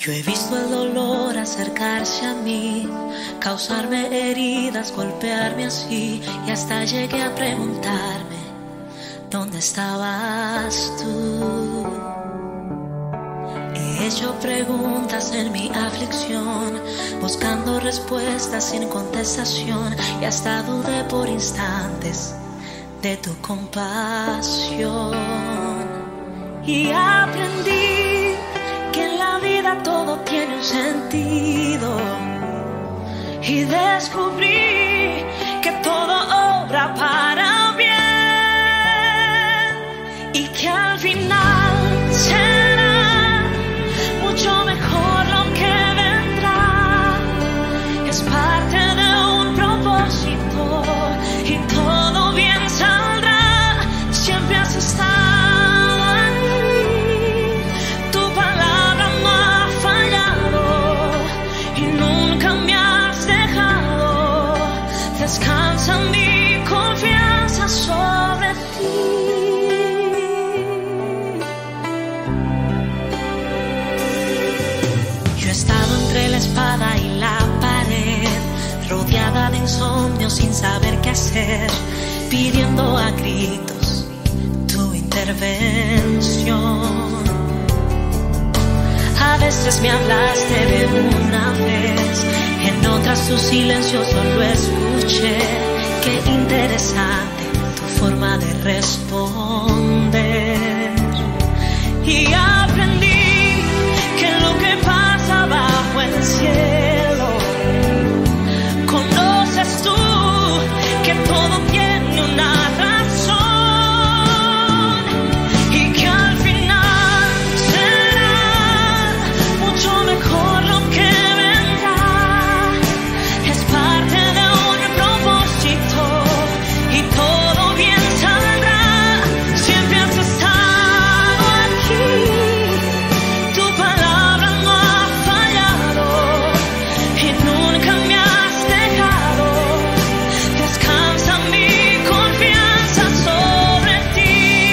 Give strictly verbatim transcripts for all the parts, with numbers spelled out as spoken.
Yo he visto el dolor acercarse a mí, causarme heridas, golpearme así, y hasta llegué a preguntarme, ¿dónde estabas tú? He hecho preguntas en mi aflicción, buscando respuestas sin contestación, y hasta dudé por instantes de tu compasión. Y aprendí que en la vida todo tiene un sentido, y descubrí que todo obra para bien, y que al final será mucho mejor lo que vendrá. Es parte de un propósito y todo bien saldrá. Siempre has estado aquí, tu palabra no ha fallado y nunca me has dejado. Descansa mi confianza sobre ti. La espada y la pared, rodeada de insomnio sin saber qué hacer, pidiendo a gritos tu intervención. A veces me hablaste de una vez, en otras tu silencio solo escuché. Qué interesante tu forma de responder. Y aprendí que lo que pasa bajo el cielo, conoces tú que todo tiene una razón, y que al final será mucho mejor lo que vendrá. Es parte de un propósito y todo bien saldrá. Siempre has estado aquí, tu palabra no ha fallado y nunca me has dejado. Descansa mi confianza sobre ti.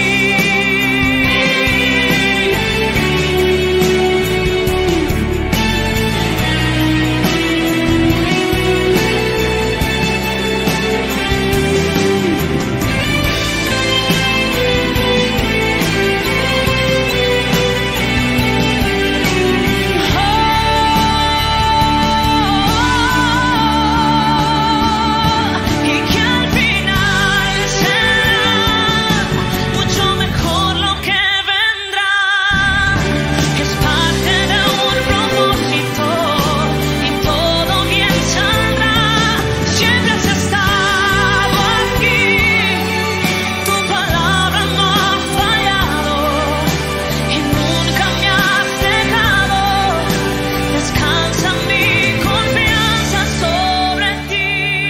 Y que al final será mucho mejor lo que vendrá. Es parte de un propósito y todo bien saldrá. Siempre has estado aquí, tu palabra no ha fallado y nunca me has dejado. Descansa mi confianza sobre ti.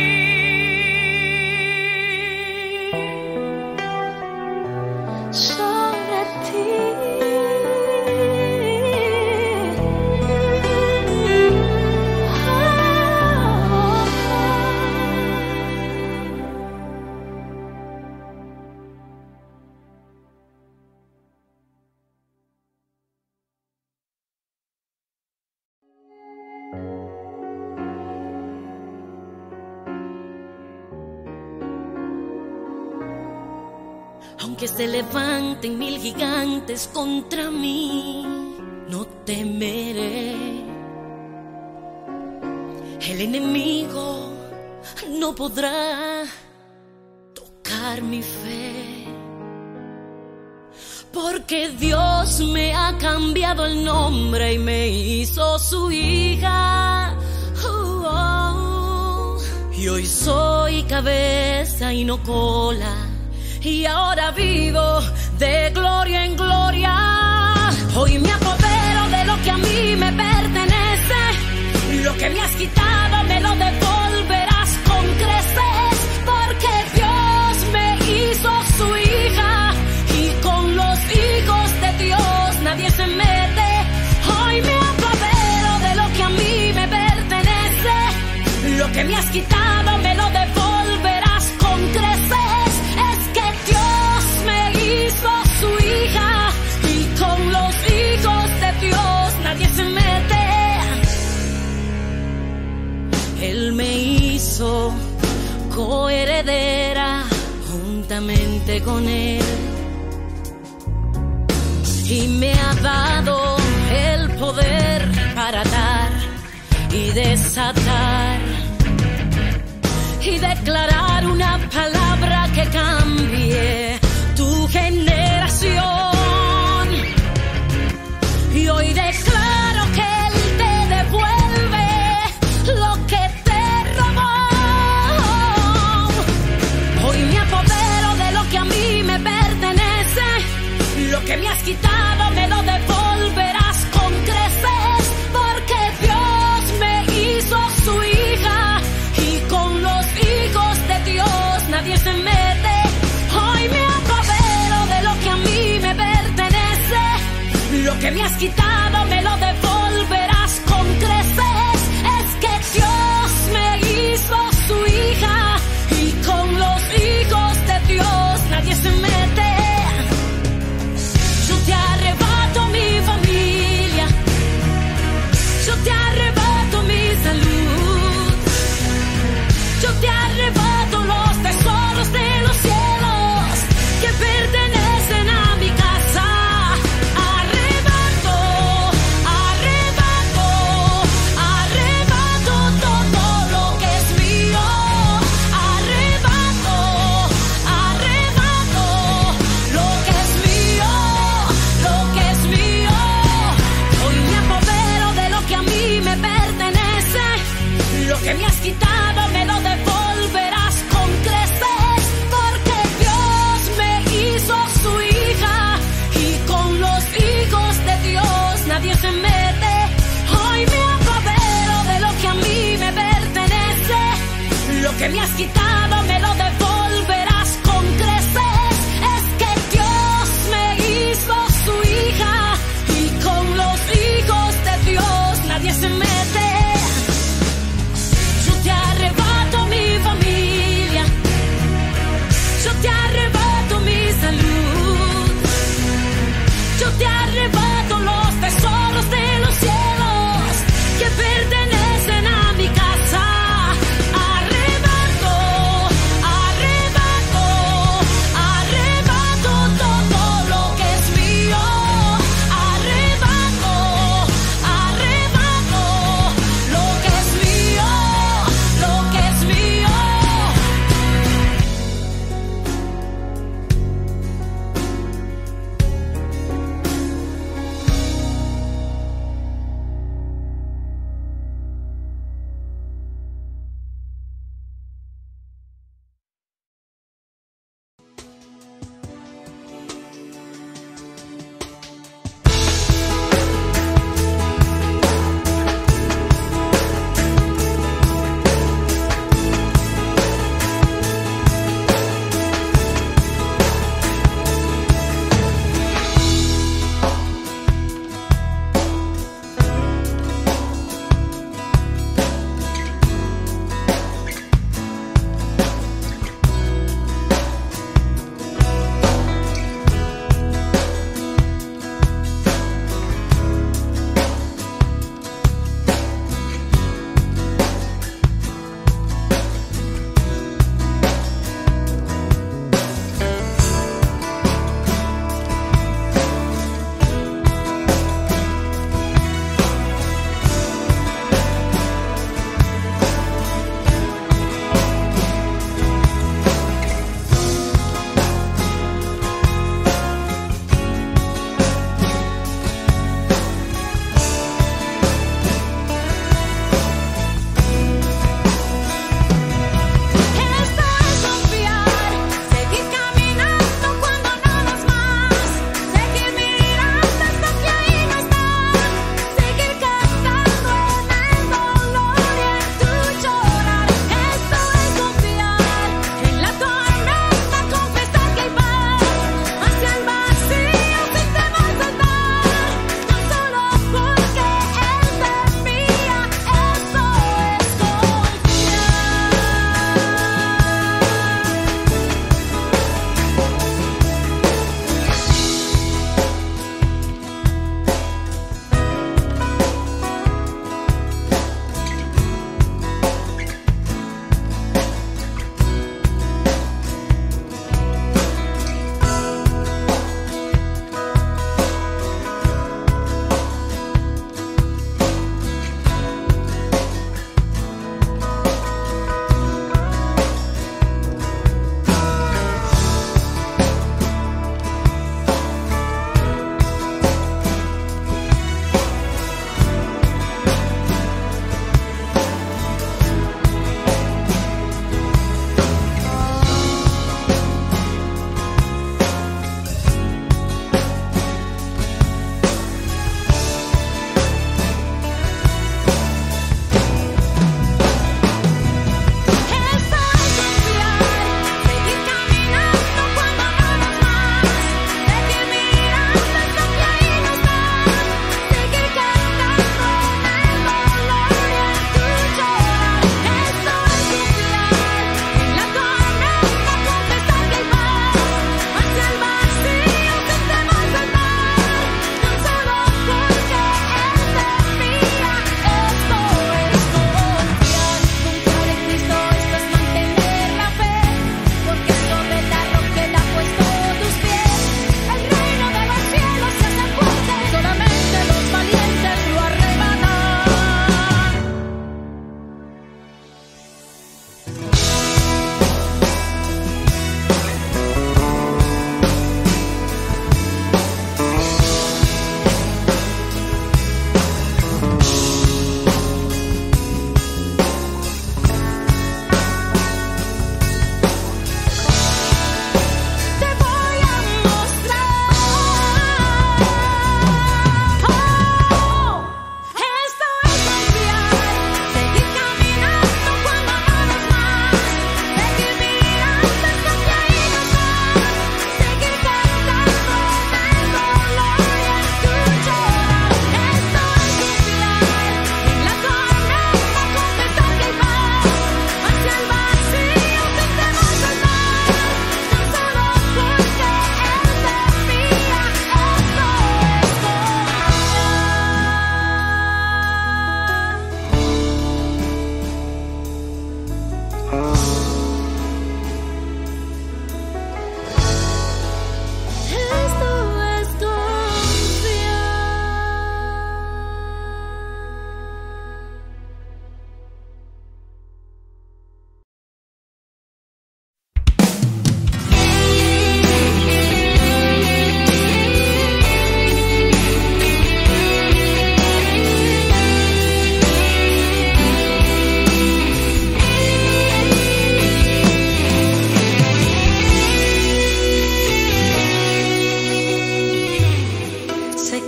Sobre ti. Aunque se levanten mil gigantes contra mí, no temeré. El enemigo no podrá tocar mi fe, porque Dios me ha cambiado el nombre y me hizo su hija. Oh, oh. Y hoy soy cabeza y no cola, y ahora vivo de gloria en gloria. Hoy me apodero de lo que a mí me pertenece, lo que me has quitado me lo devolverás con creces, porque Dios me hizo su hija, y con los hijos de Dios nadie se mete. Hoy me apodero de lo que a mí me pertenece, lo que me has quitado me lo devolverás con creces. Es que Dios me hizo su hija, y con los hijos de Dios nadie se mete. coheredera juntamente con él. Y me ha dado el poder para atar y desatar y declarar una palabra que cambie tu generación. Y hoy declaro que Él te devuelve lo que te robó. Hoy me apodero de lo que a mí me pertenece. Lo que me has quitado me lo devolverás con creces, porque Dios me hizo su hija y con los hijos de Dios nadie se mete. Hoy me apodero de lo que a mí me pertenece. Lo que me has quitado me lo devolverás con creces. Es que Dios me hizo su hija y con los hijos de Dios nadie se mete. Yo te arrebato mi familia, yo te arrebato mi salud, yo te arrebato los tesoros de los cielos que pertenecen a mi casa. Arrebato, arrebato.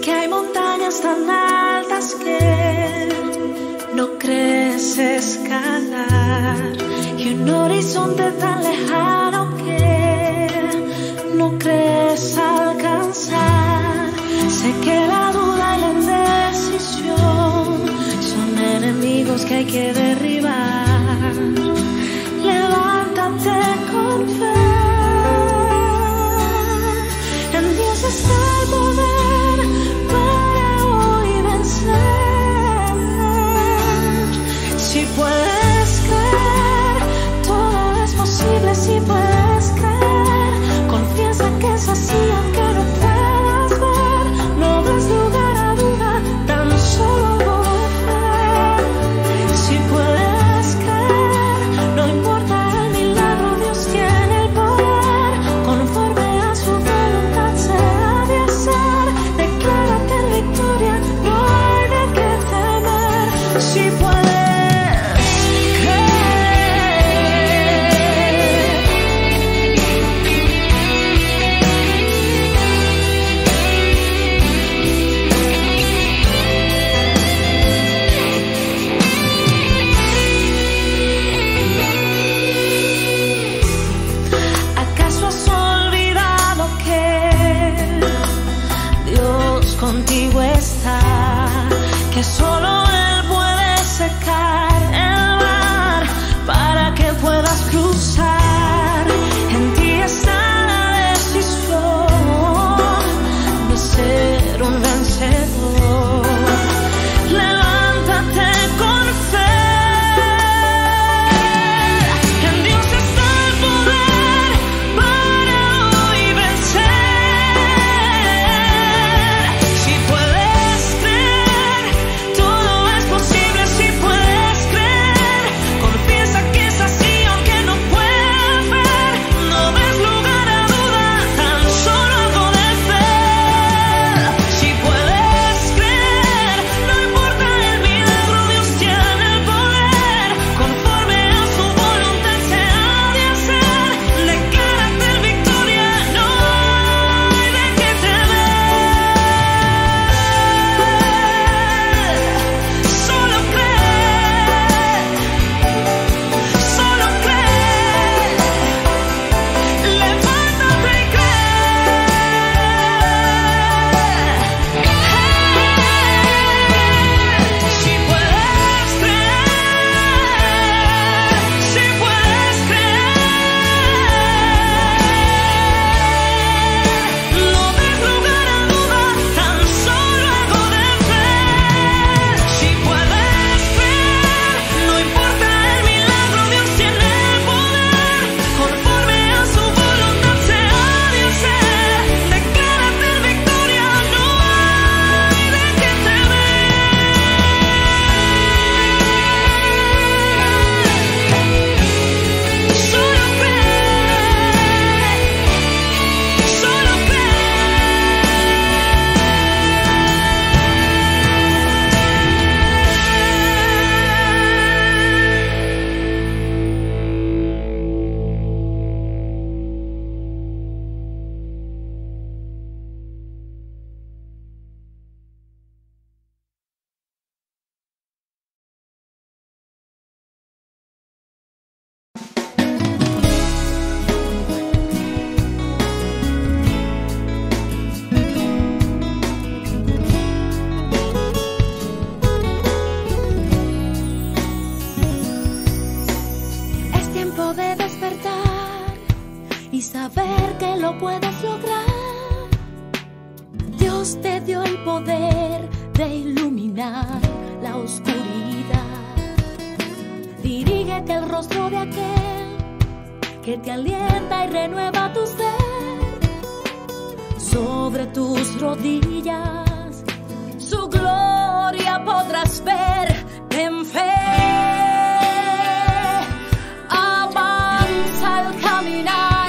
que hay montañas tan altas que no crees escalar y un horizonte tan lejano que no crees alcanzar. Sé que la duda y la indecisión son enemigos que hay que derribar. Levántate con fe. En Dios está el poder para hoy vencer. Si puedes creer, todo es posible. Si puedes creer, confiesa que es así aunque no puedas ver. No des lugar a duda, tan solo por fe. Si puedes creer, no importa el milagro, Dios tiene el poder. Conforme a su voluntad se ha de hacer. Declárate en victoria, no hay de qué temer. Si puedes contigo está, que solo Él puede secar el mar para que puedas cruzar. En ti está la decisión de ser un vencedor. Levántate con fe. En Dios está el poder para hoy vencer. Si puedes creer, todo es posible. Si puedes creer, confiesa que es así aunque no puedas ver. No des lugar a duda, tan solo algo de fe. Si puedes creer, no importa el milagro, Dios tiene el poder. Conforme a su voluntad se ha de hacer. Declárate en victoria, no hay de qué temer. Solo cree, solo cree. Levántate y cree. Si puedes creer, si puedes creer, no des lugar a duda, tan solo algo de fe. Si puedes creer, no importa el milagro, Dios tiene el poder. Conforme a su voluntad se ha de hacer. Declárate en victoria, no hay de qué temer. Solo cree, solo Es tiempo de despertar y saber que lo puedes lograr. Dios te dio el poder de iluminar la oscuridad. Dirígete al rostro de aquel que te alienta y renueva tu ser. Sobre tus rodillas su gloria podrás ver. En fe avanza al caminar,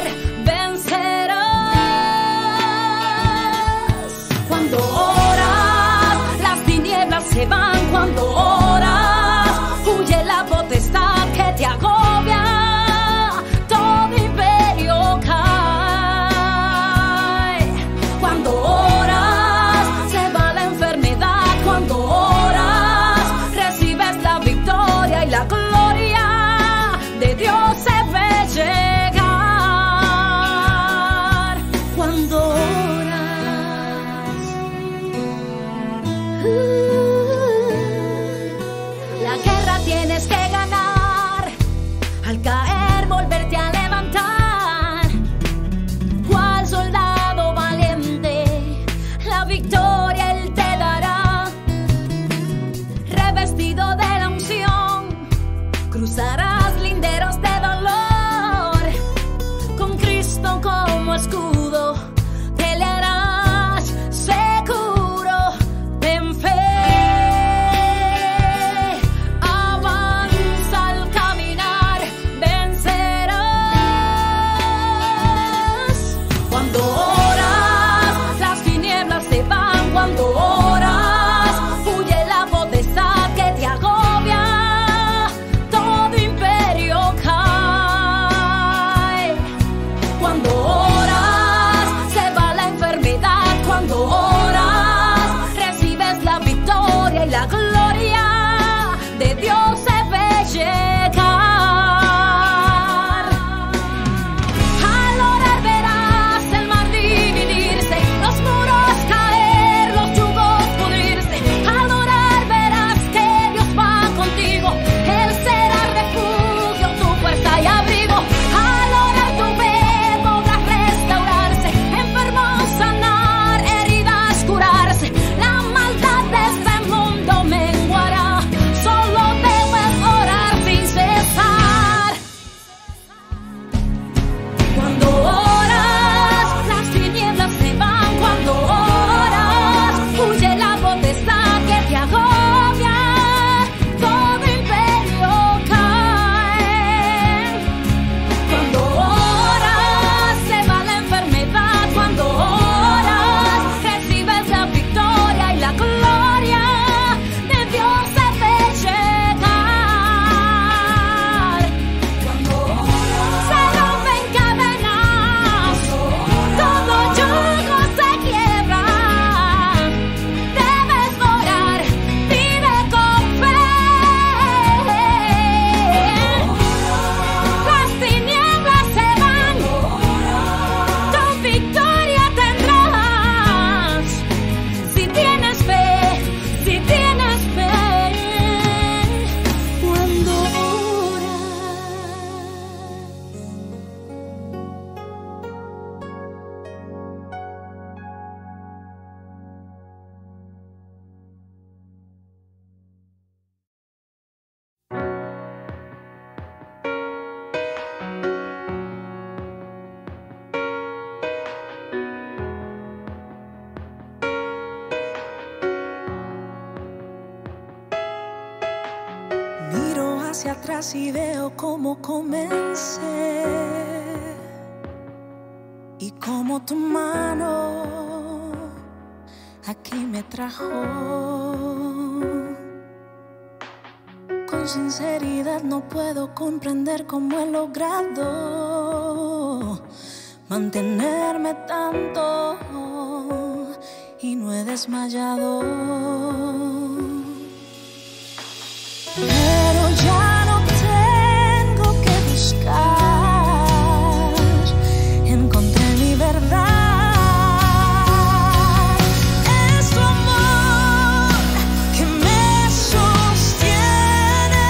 vencerás. Cuando oras, las tinieblas se van. Cuando oras, huye la potestad que te agobia. Todo imperio cae. Cuando oras, se va hacia atrás y veo cómo comencé y cómo tu mano aquí me trajo. Con sinceridad no puedo comprender cómo he logrado mantenerme tanto y no he desmayado. Pero ya no tengo que buscar, encontré mi verdad. Es tu amor que me sostiene,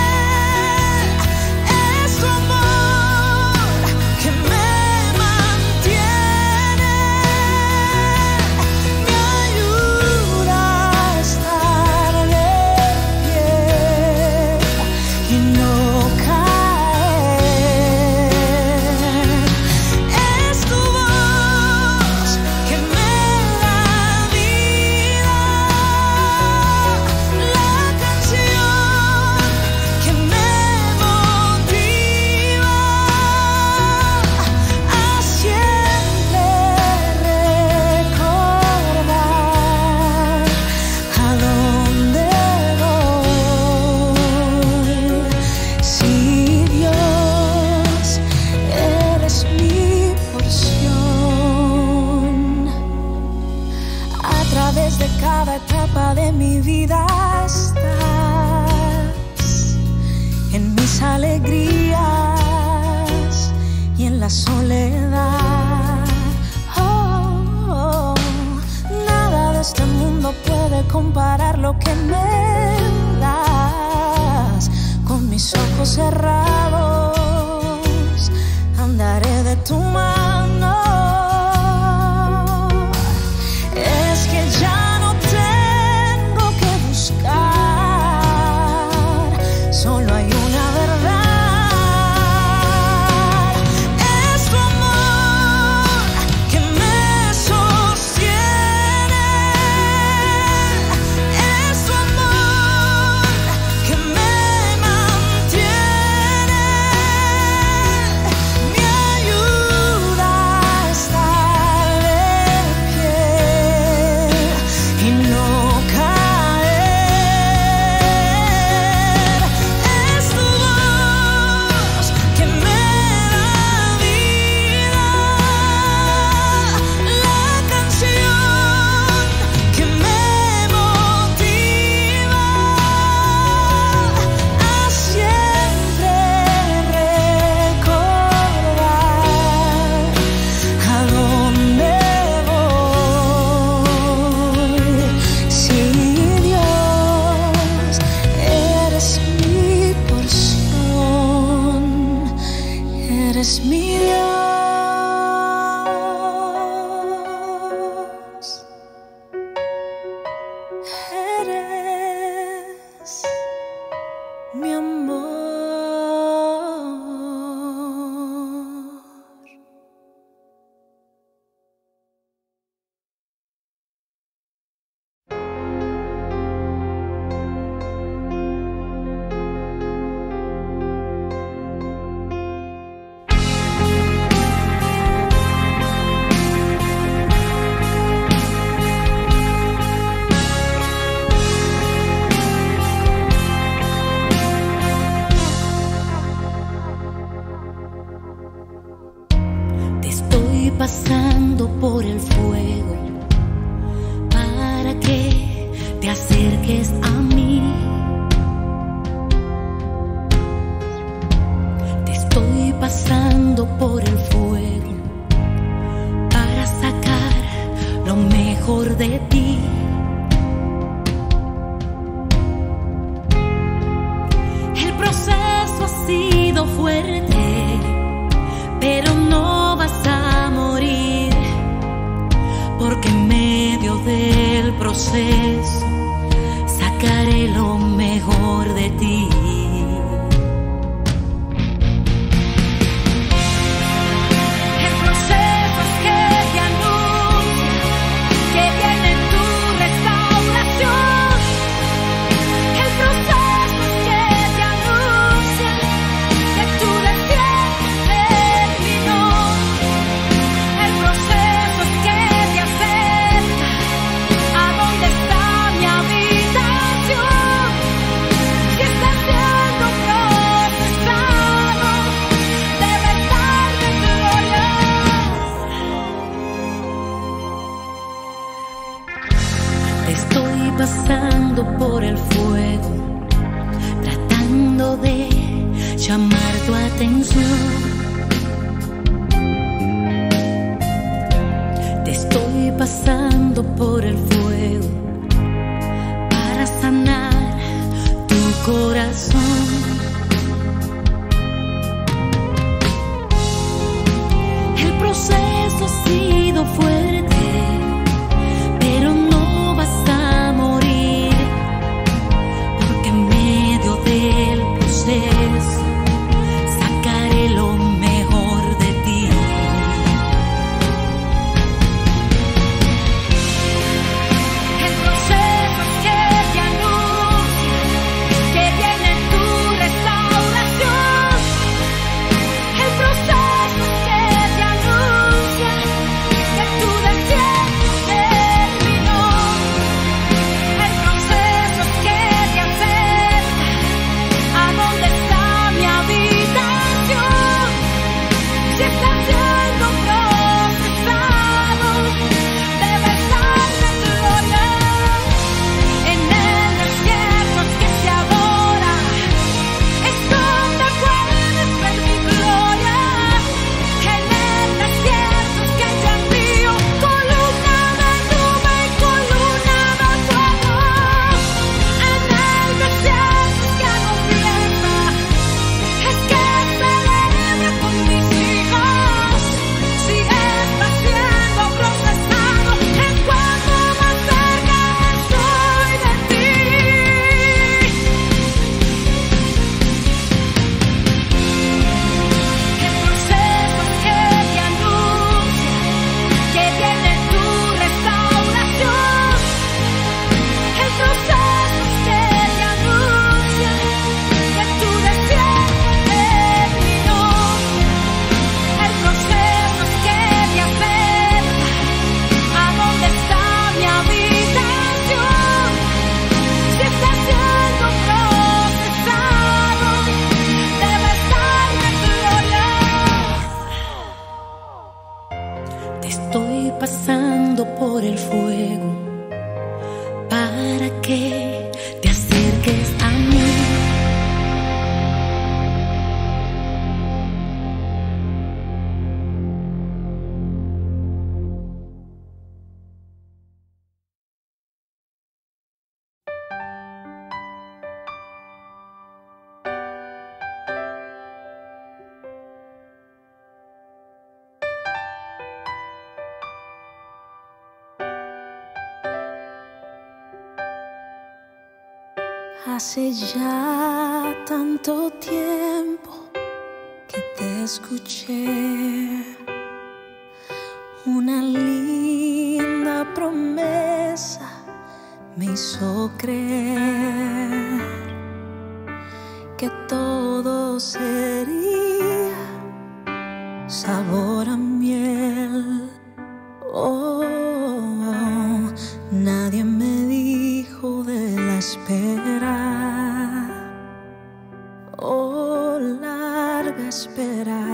es tu amor que me mantiene, me ayuda a estar de pie y no caer. Es tu voz que me da vida, la canción que me motiva a siempre recordar a dónde voy. Si Dios, eres mi porción. A través de cada etapa de mi vida estás, en mis alegrías y en la soledad. Oh, oh, nada de este mundo puede comparar lo que me das. Con mis ojos cerrados andaré de tu mano. Es que ya no tengo que buscar, solo hay una verdad. Es tu amor que me sostiene, es tu amor que me mantiene, me ayuda a estar de pie y no caer. Es tu voz que me da vida, la canción que me motiva a siempre recordar a dónde voy. Si Dios, eres mi porción, eres mi Dios, eres mi amor. Te estoy pasando por el fuego para que te acerques a mí. Te estoy pasando por el fuego para sacar lo mejor de ti. El proceso ha sido fuerte, pero no vas a morir, porque en medio del proceso sacaré lo mejor de ti. El proceso es que te anuncia que viene tu restauración. El proceso es que te anuncia Estoy pasando por el fuego, tratando de llamar tu atención. Te estoy pasando por el fuego para sanar tu corazón. El proceso ha sido fuerte, pero no vas a morir, porque en medio del proceso sacaré lo mejor de ti. El proceso es que te anuncia que viene tu restauración. El proceso es que te anuncia que tu desierto terminó. El proceso es que te acerca a donde está mi habitación. Si estás siendo procesado, debes darme gloria. En el desierto es que se adora, es donde puedes ver mi gloria. En el desierto es que yo envío columna de nube y columna de fuego. En el desierto es que hago fiesta, es que celebro con mis hijos. Si estás siendo procesado, es cuando más cerca estoy de ti. El proceso es que te anuncia que viene tu restauración. El proceso es que te anuncia que tu desierto terminó. El proceso es que te acerca a donde está mi habitación. Si estás siendo procesado, debes darme gloria. Te estoy pasando por el fuego para que te acerques a mí. Hace ya tanto tiempo que te escuché, una linda promesa me hizo creer que todo sería sabor a miel. Oh, nadie me dijo de la espera, oh, larga espera,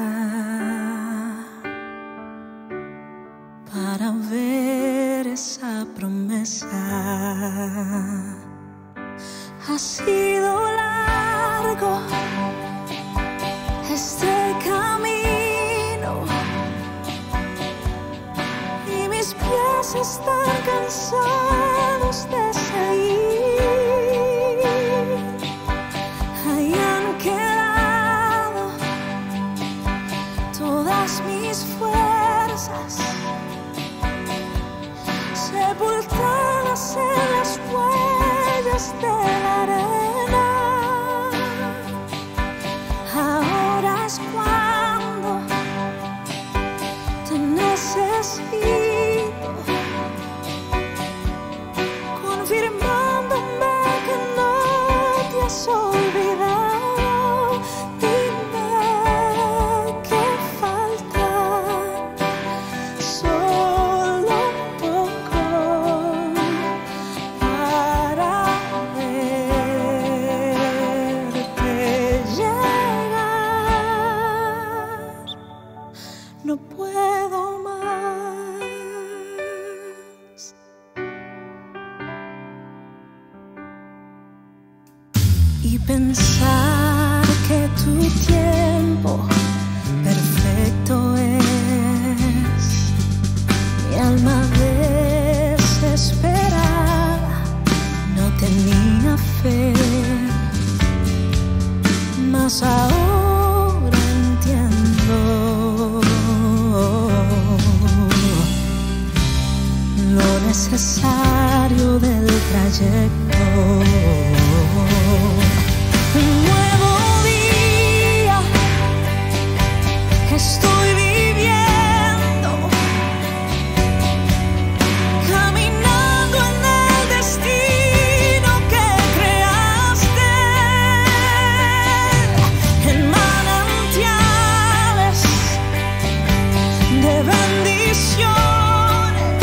para ver esa promesa. Ha sido largo este camino y mis pies están cansados de seguir. Ahí han quedado todas mis fuerzas, sepultadas en las huellas de la arena. y pensar que tu tiempo perfecto es. Mi alma desesperada no tenía fe, mas ahora entiendo lo necesario del trayecto. Un nuevo día estoy viviendo, caminando en el destino que creaste, en manantiales de bendiciones,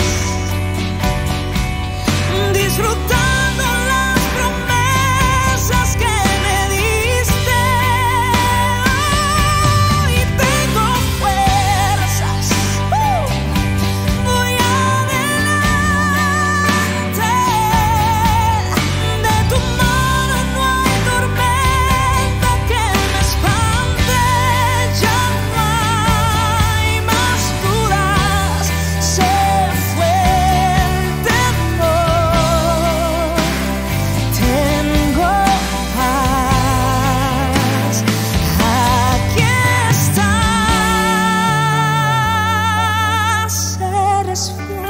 disfrutando las promesas que me diste. Y tengo fuerzas, uh, voy adelante. De tu mano no hay tormenta que me espante, ya no hay más dudas, se fue el temor. Tengo paz, aquí estás, eres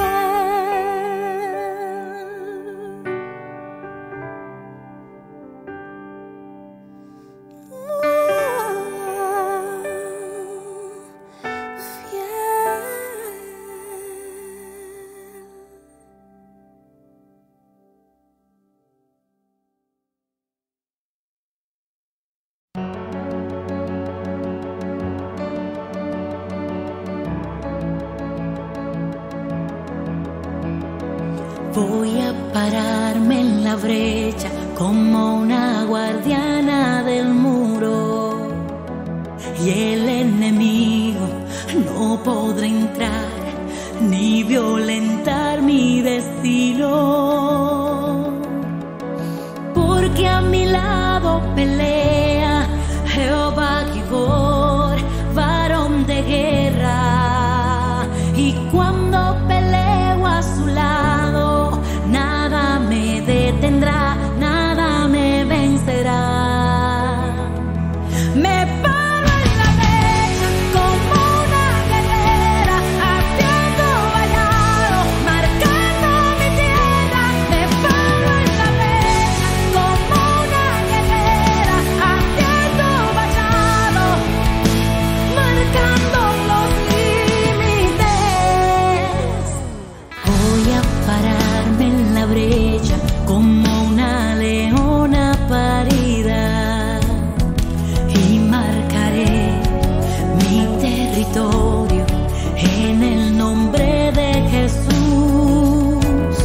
Voy a pararme en la brecha como una guardiana del muro, y el enemigo no podrá entrar ni violentar mi destino, porque a mi lado pelea Jehová Gibor, varón de guerra, y cuando peleo a su lado, nada me detendrá, nada me vencerá. Me paro en la brecha como una guerrera, haciendo vallado, marcando mi tierra. Me paro en la brecha como una guerrera, haciendo vallado, marcando los límites. Voy a pararme en la brecha como una leona parida, y marcaré mi territorio en el nombre de Jesús,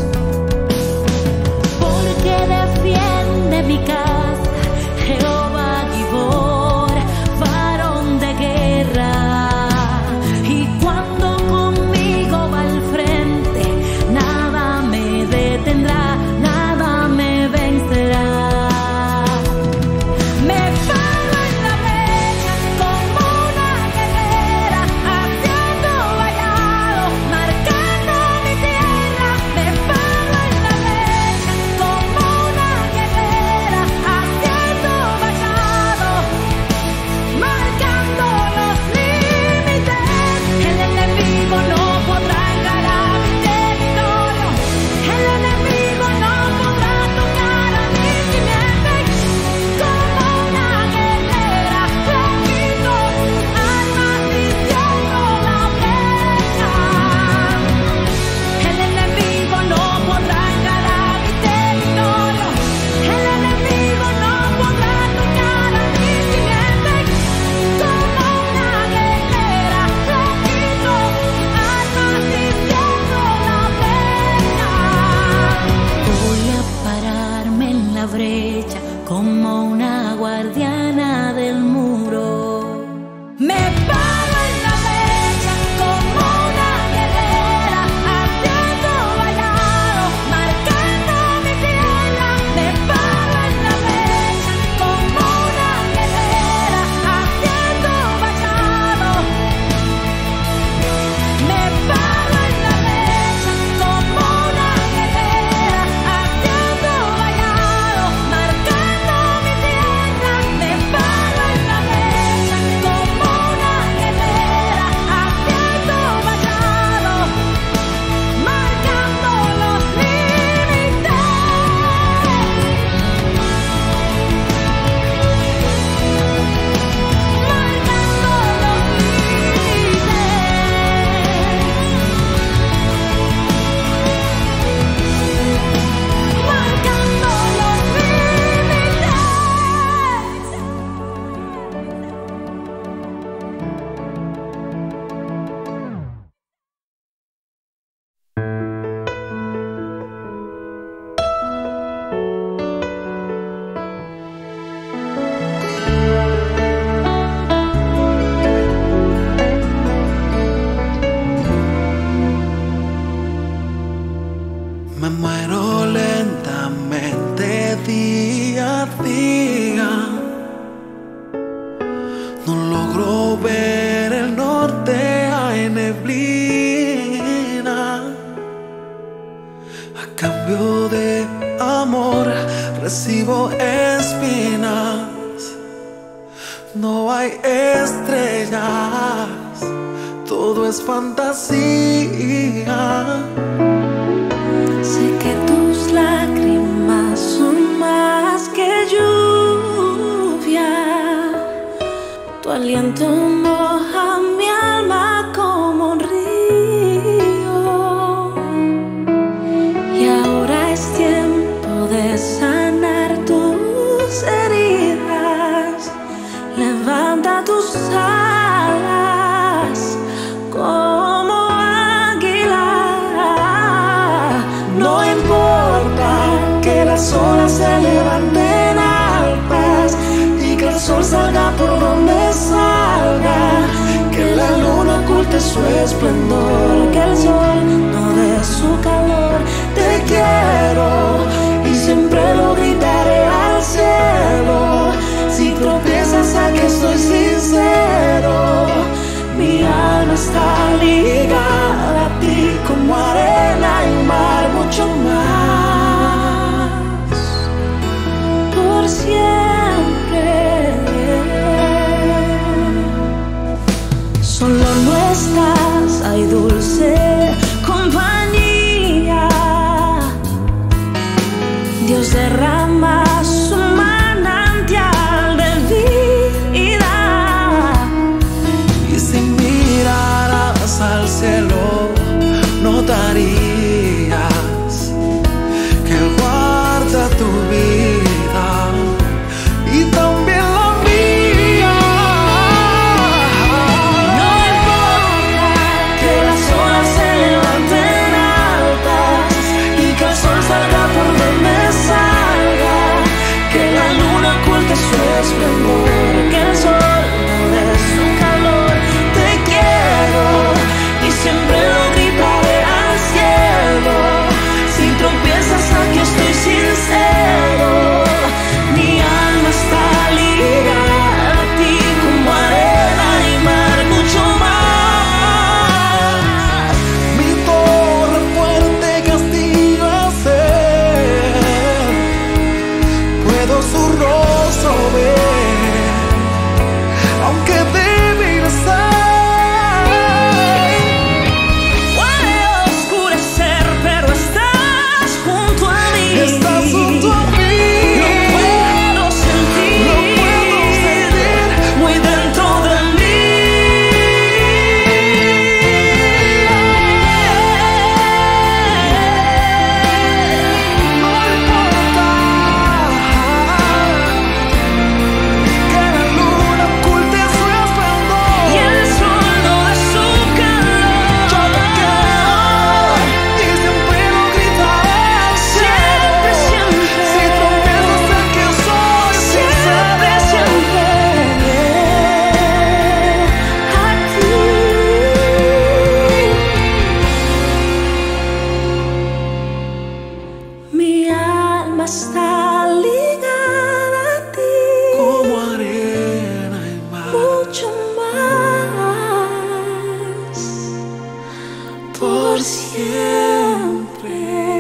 porque defiende mi casa Jehová Gibor, varón de guerra, y cuando conmigo va al frente, nada me detendrá, nada me vencerá. Me paro en la brecha como una guerrera, haciendo vallado, marcando mi tierra. Me paro en la brecha como una guerrera, haciendo vallado, marcando los límites. El enemigo no podrá entrar a mi territorio, el enemigo no podrá tocar a mi simiente. Como una guerrera, le quito sus armas y cierro la brecha. El enemigo no podrá entrar a mi territorio, el enemigo no podrá tocar a mi simiente. Como una guerrera, le quito sus armas y cierro la brecha. Voy a pararme en la brecha como una guardiana del muro. Me paro en la brecha como una guerrera, haciendo vallado, marcando mi tierra. Me paro en la brecha amor recibo espinas. No hay estrellas, todo es fantasía. Sé que tus lágrimas son más que lluvia. Tu aliento moja mi alma como un río. Y ahora es tiempo de sanar tus heridas. Levanta tus alas como águila. No importa que las olas se levanten altas y que el sol salga por donde salga, que la luna oculte su esplendor, que el sol no dé su calor. Te quiero y siempre lo gritaré al cielo. Si tropiezas, aquí estoy sincero. Mi alma está ligada a ti como arena y mar, mucho más, por siempre. Solo no estás, hay dulce compañía. Dios derrama su manantial de vida. Y si miraras al cielo, notarías que Él guarda tu vida y también la mía. No importa que las olas se levanten altas y que el sol salga por donde salga, que la luna oculte su esplendor, que el sol no dé su calor. Te quiero y siempre lo gritaré al cielo. Si tropiezas, aquí estoy sincero. Mi alma está ligada a ti como arena y mar, mucho más. Mi torre fuerte castillo es Él. Puedo su rostro ver, aunque débil estar. Puede oscurecer, pero estás junto a mí. Estás junto a mí. Lo puedo sentir, Lo puedo sentir muy dentro de mí. No importa que la luna oculte su esplendor. Y el sol no dé su calor. Yo te quiero y siempre lo gritaré al cielo. Siempre, Si tropiezas, sé que soy siempre, sincero. siempre a ti. Mi alma está ligada a ti, Como arena y mar, mucho más, por siempre.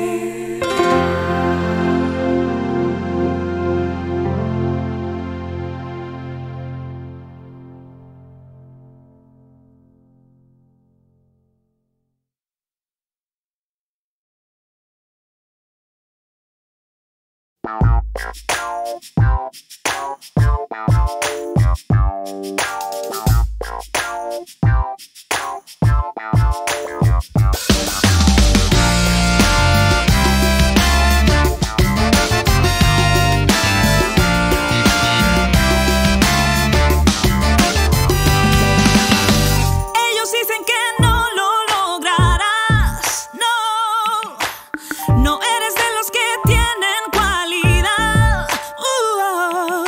Ellos dicen que no lo lograrás, no, no eres de los que tienen cualidad. Uh,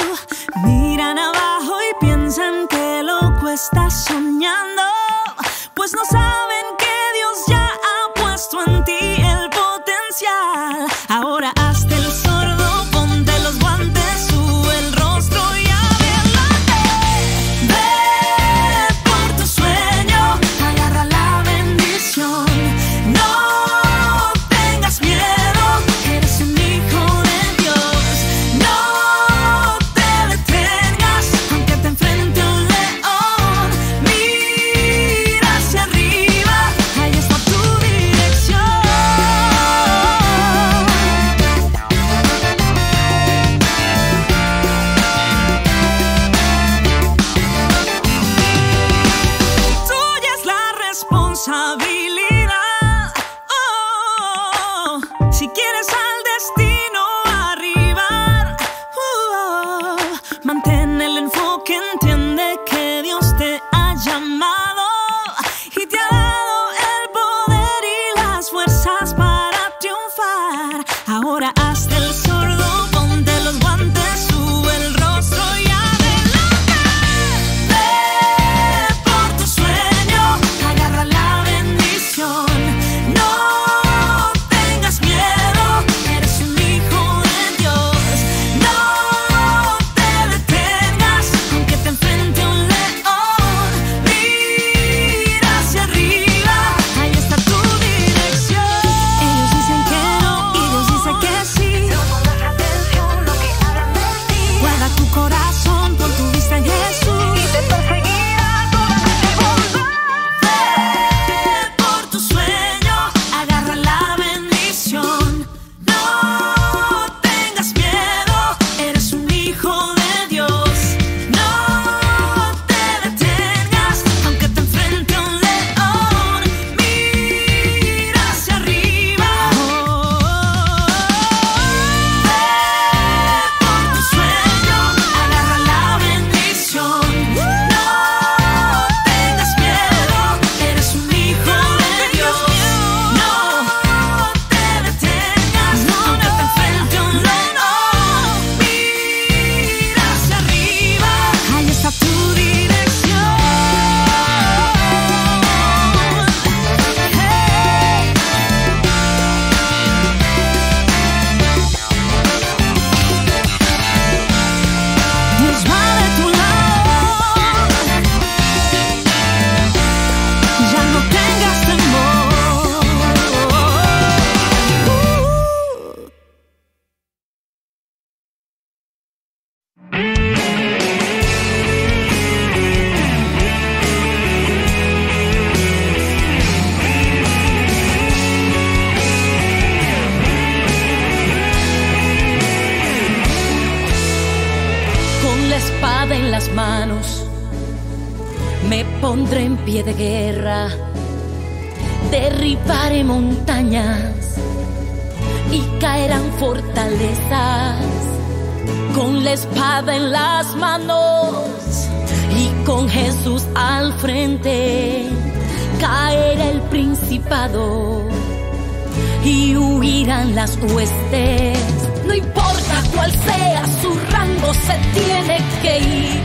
espada en las manos, me pondré en pie de guerra, derribaré montañas y caerán fortalezas. Con la espada en las manos y con Jesús al frente, caerá el principado y huirán las huestes. No importa cuál sea su rango, se tiene que ir,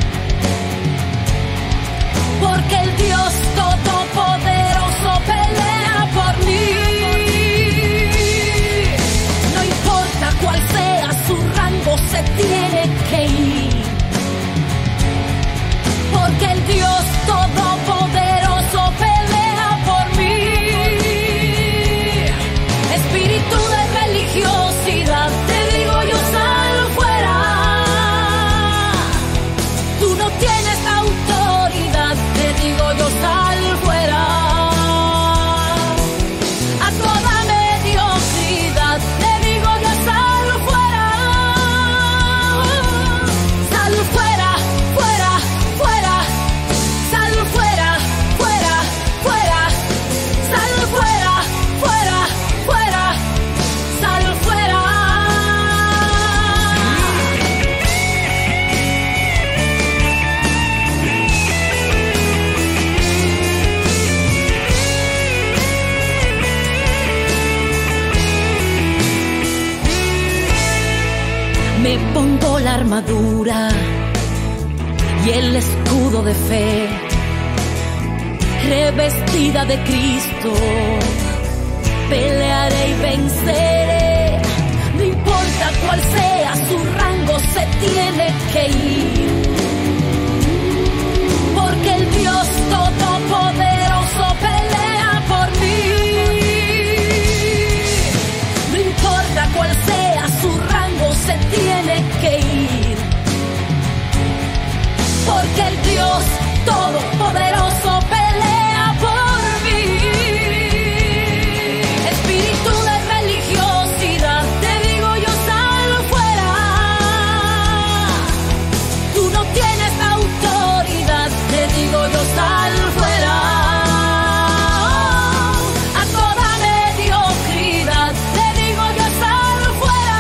porque el Dios Todopoderoso pelea por mí. No importa cuál sea su rango, se tiene que ir, porque el Dios Todopoderoso pelea por mí. Espíritu de religiosidad, te digo yo, sal fuera. Tú no tienes autoridad, te digo yo, sal fuera. A toda mediocridad, te digo yo, sal fuera. Sal fuera, fuera, fuera. Sal fuera, fuera, fuera. Sal fuera, fuera, fuera. Sal fuera. Me pongo la armadura y el escudo de fe, revestida de Cristo, pelearé y venceré. No importa cuál sea su rango, se tiene que ir, porque el Dios Todopoderoso pelea por mí. No importa cuál sea su rango, se tiene que ir, porque el Dios Todopoderoso pelea por mí. Espíritu de religiosidad, te digo yo, sal fuera. Tú no tienes autoridad, te digo yo, sal fuera. A toda mediocridad, te digo yo, sal fuera.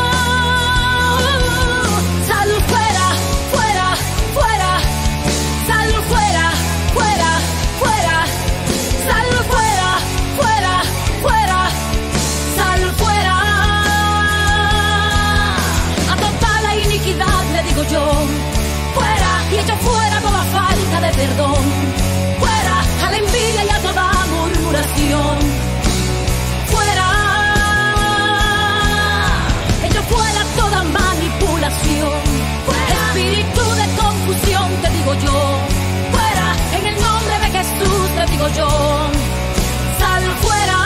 Sal fuera, fuera, fuera. Sal fuera, fuera, fuera. Sal fuera, fuera, fuera. Sal fuera. A toda la iniquidad le digo yo, fuera, y echo fuera toda falta de perdón. Fuera a la envidia y a toda murmuración. Fuera, echo fuera toda manipulación. Espíritu de confusión, te digo yo, fuera, en el nombre de Jesús te digo yo, sal fuera.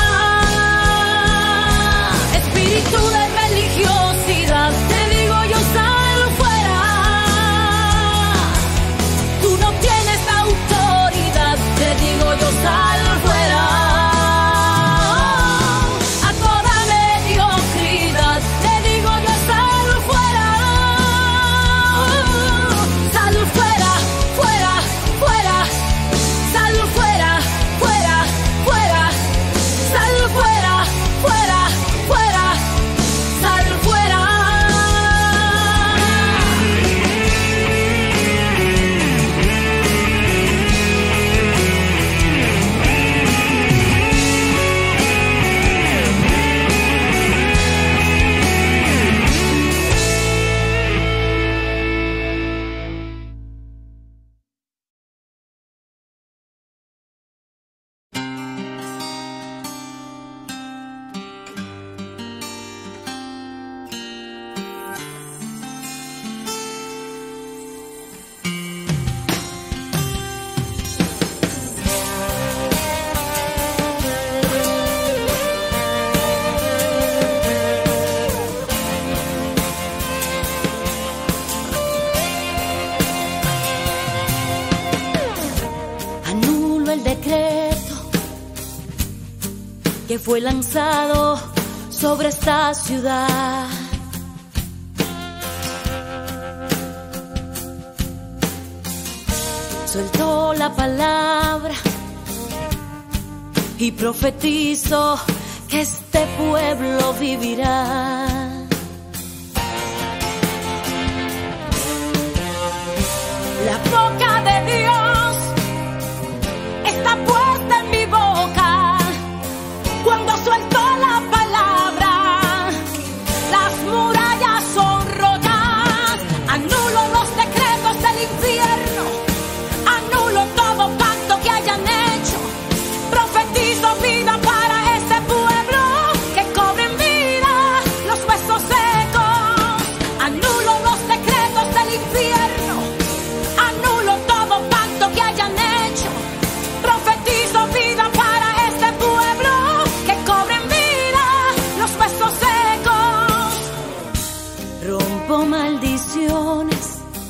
Espíritu de religiosidad, te digo yo, sal fuera. Tú no tienes autoridad, te digo yo, sal fuera. A toda mediocridad, te digo yo, sal fuera. Sal fuera, fuera, fuera. Sal fuera, fuera, fuera. Sal fuera, fuera, fuera. Sal fuera. que fue lanzado sobre esta ciudad. Suelto la palabra y profetizo que este pueblo vivirá. La boca de Dios está puesta en mi boca. Cuando suelto la palabra, las murallas son rotas. Anulo los decretos del infierno, anulo todo pacto que hayan hecho. Profetizo vida para este pueblo, que cobren vida los huesos secos. Anulo los decretos del infierno, anulo todo pacto que hayan hecho. Profetizo vida para este pueblo, que cobren vida los huesos secos. Rompo maldiciones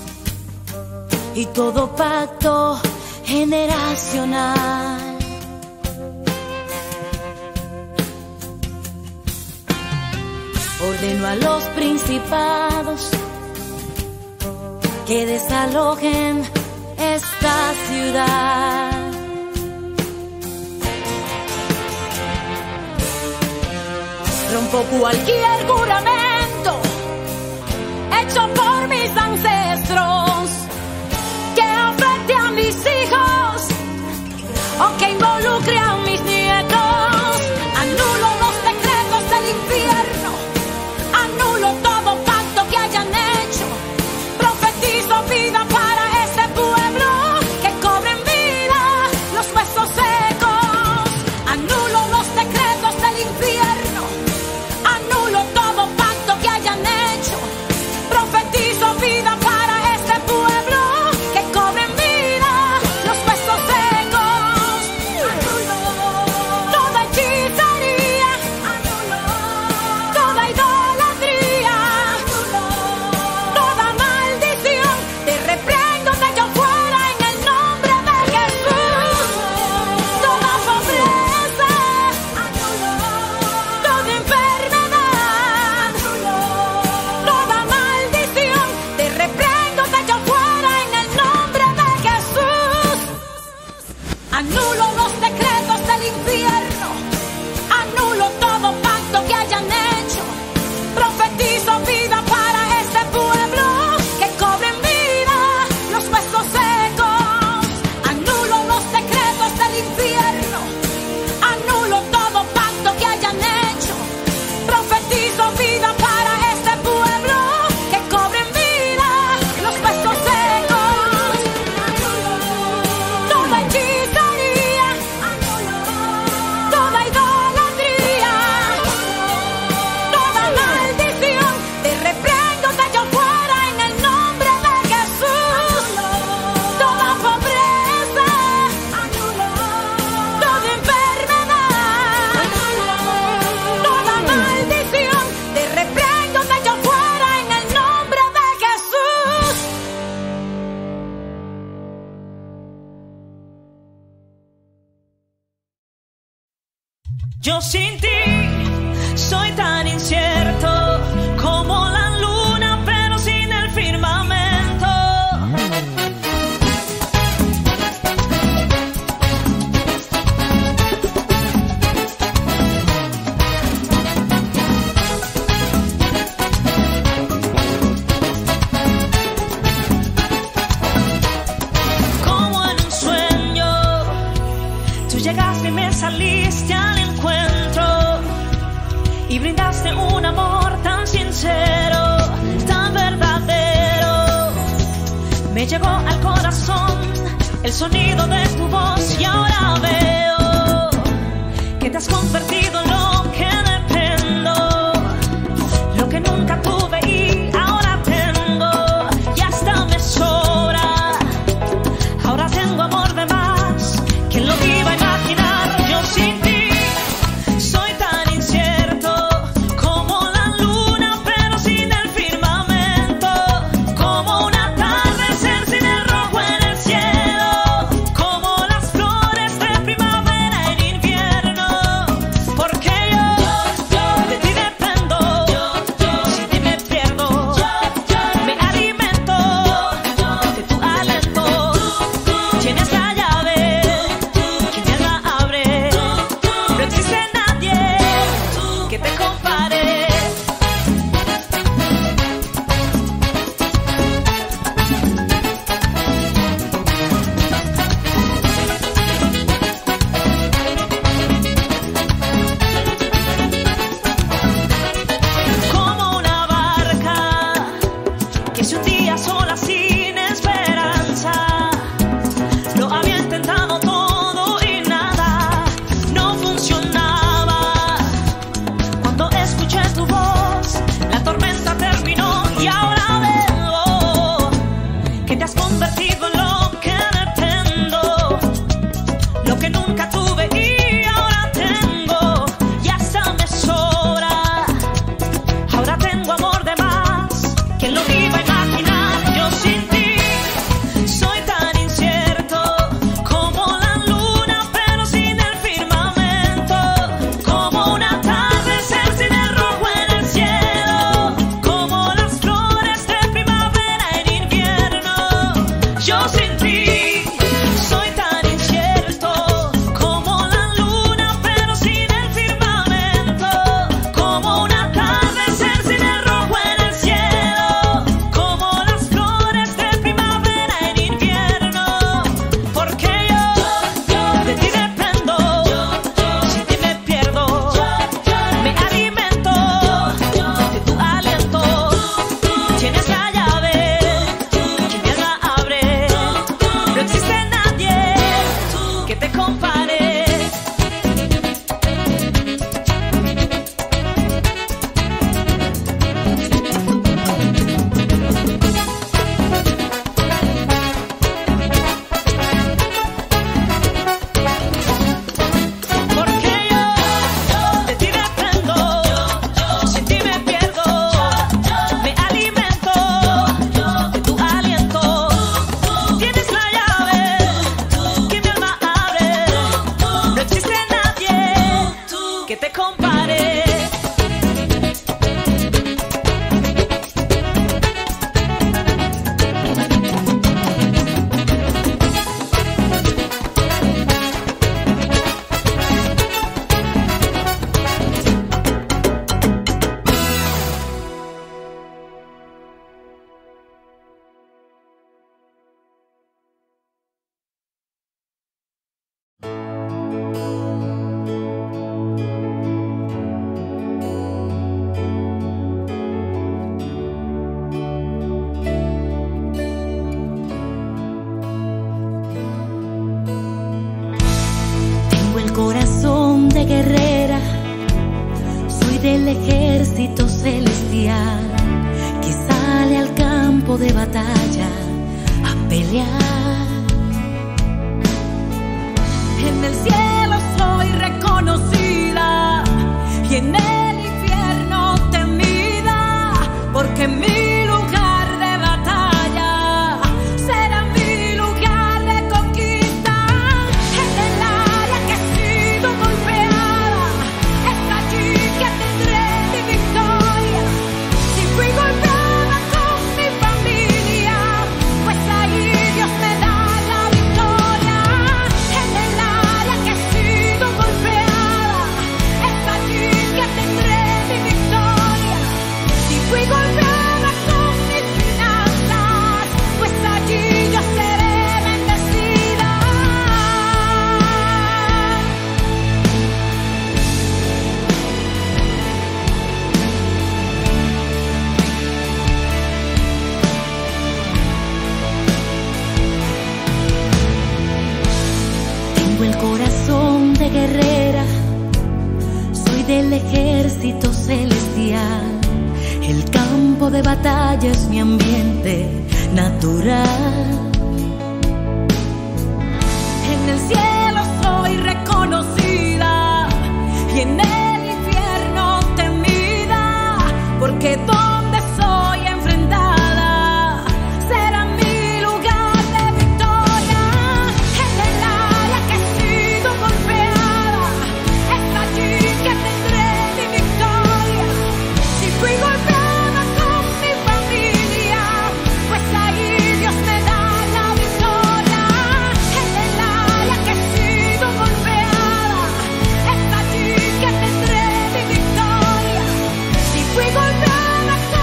y todo pacto generacional. Ordeno a los principados que desalojen esta ciudad. Rompo cualquier juramento hecho por mis ancestros que afecte a mis hijos o que involucre a mis nietos. Anulo los decretos del infierno, anulo todo pacto que hayan hecho. Profetizo vida para este pueblo, que cobren vida los huesos secos. Anulo los decretos del infierno, anulo todo pacto que hayan hecho. Profetizo vida para este pueblo, que cobren vida los huesos secos. Anulo toda hechicería, anulo toda idolatría, anulo toda maldición. Te reprendo de yo fuera en el nombre de Jesús. Toda pobreza, anulo toda enfermedad, anulo toda maldición. Te reprendo de yo fuera en el nombre de Jesús. Anulo los decretos del infierno, anulo todo pacto que hayan hecho. Profetizo vida para este pueblo, que cobren vida los huesos secos. Anulo los decretos del infierno, anulo todo pacto que hayan hecho. Profetizo vida para este pueblo, que cobren vida los huesos secos. Anulo toda hechicería, anulo toda idolatría, toda maldición. Te reprendo de yo fuera en el nombre de Jesús. Toda pobreza, anulo toda enfermedad, toda maldición. Te reprendo de yo fuera en el nombre de Jesús. Yo sin ti soy tan incierto como la luna, pero sin el firmamento. Como en un sueño, tú llegaste y me saliste al encuentro y brindaste un amor tan sincero, tan verdadero. Me llegó al corazón el sonido de tu voz y ahora veo que te has convertido en lo que dependo, lo que nunca tuve y ahora tengo, y hasta me sobra. Ahora tengo amor de más, ¿quién lo iba a imaginar? Yo sin ti soy tan incierto como la luna, pero sin el firmamento, como un atardecer sin el rojo en el cielo, como las flores de primavera en invierno. Porque que si un día sola sin esperanza lo había intentado todo y nada, no funcionaba. Cuando escuché tu voz, la tormenta terminó y ahora veo que te has convertido en lo que pretendo, lo que nunca tuve y ahora tengo, y hasta me sobra. Ahora tengo amor de más, ¿quién lo iba a imaginar? Yo sin ti soy tan incierto como la luna pero sin el firmamento, como un atardecer sin el rojo en el cielo, como las flores de primavera en invierno. Yo sin ti soy tan incierto como la luna pero sin el firmamento, como un atardecer sin el rojo en el cielo, como las flores de primavera en invierno. Porque yo de ti dependo, sin ti me pierdo, me alimento de tu aliento. Tienes la llave, quien bien la abre, no existe nadie que te compare. Porque yo de ti dependo, sin ti me pierdo, me alimento de tu aliento. Tienes la llave que mi alma abre, no existe nadie que te compare. Tengo el corazón de guerrera, soy del ejército celestial que sale al campo de batalla a pelear. En el cielo soy reconocida y en el infierno temida, porque mi lugar de batalla será mi lugar de conquista. En el área que he sido golpeada, es allí que tendré mi victoria. Si fui golpeada con mi familia, pues ahí Dios me da la victoria. En el área que he sido golpeada, es allí que tendré mi victoria. Si fui golpeada con mis finanzas, pues allí yo seré bendecida. Tengo el corazón de guerrera, soy del ejército celestial. El campo de batalla es mi ambiente natural. En el cielo soy reconocida y en el infierno temida, porque donde soy enfrentada será mi lugar de victoria. En el área que he sido golpeada, es allí que tendré mi victoria. Si fui golpeada con mi familia, pues ahí Dios me da la victoria. En el área que he sido golpeada, es allí que tendré mi victoria. Si fui golpeada con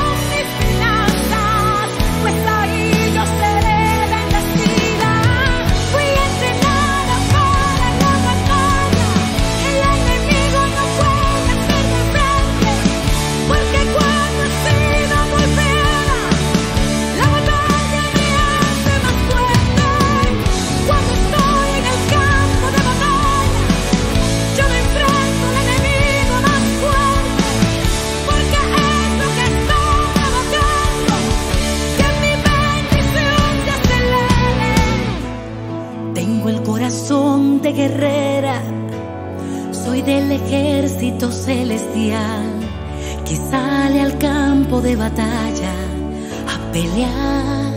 ejército celestial que sale al campo de batalla a pelear.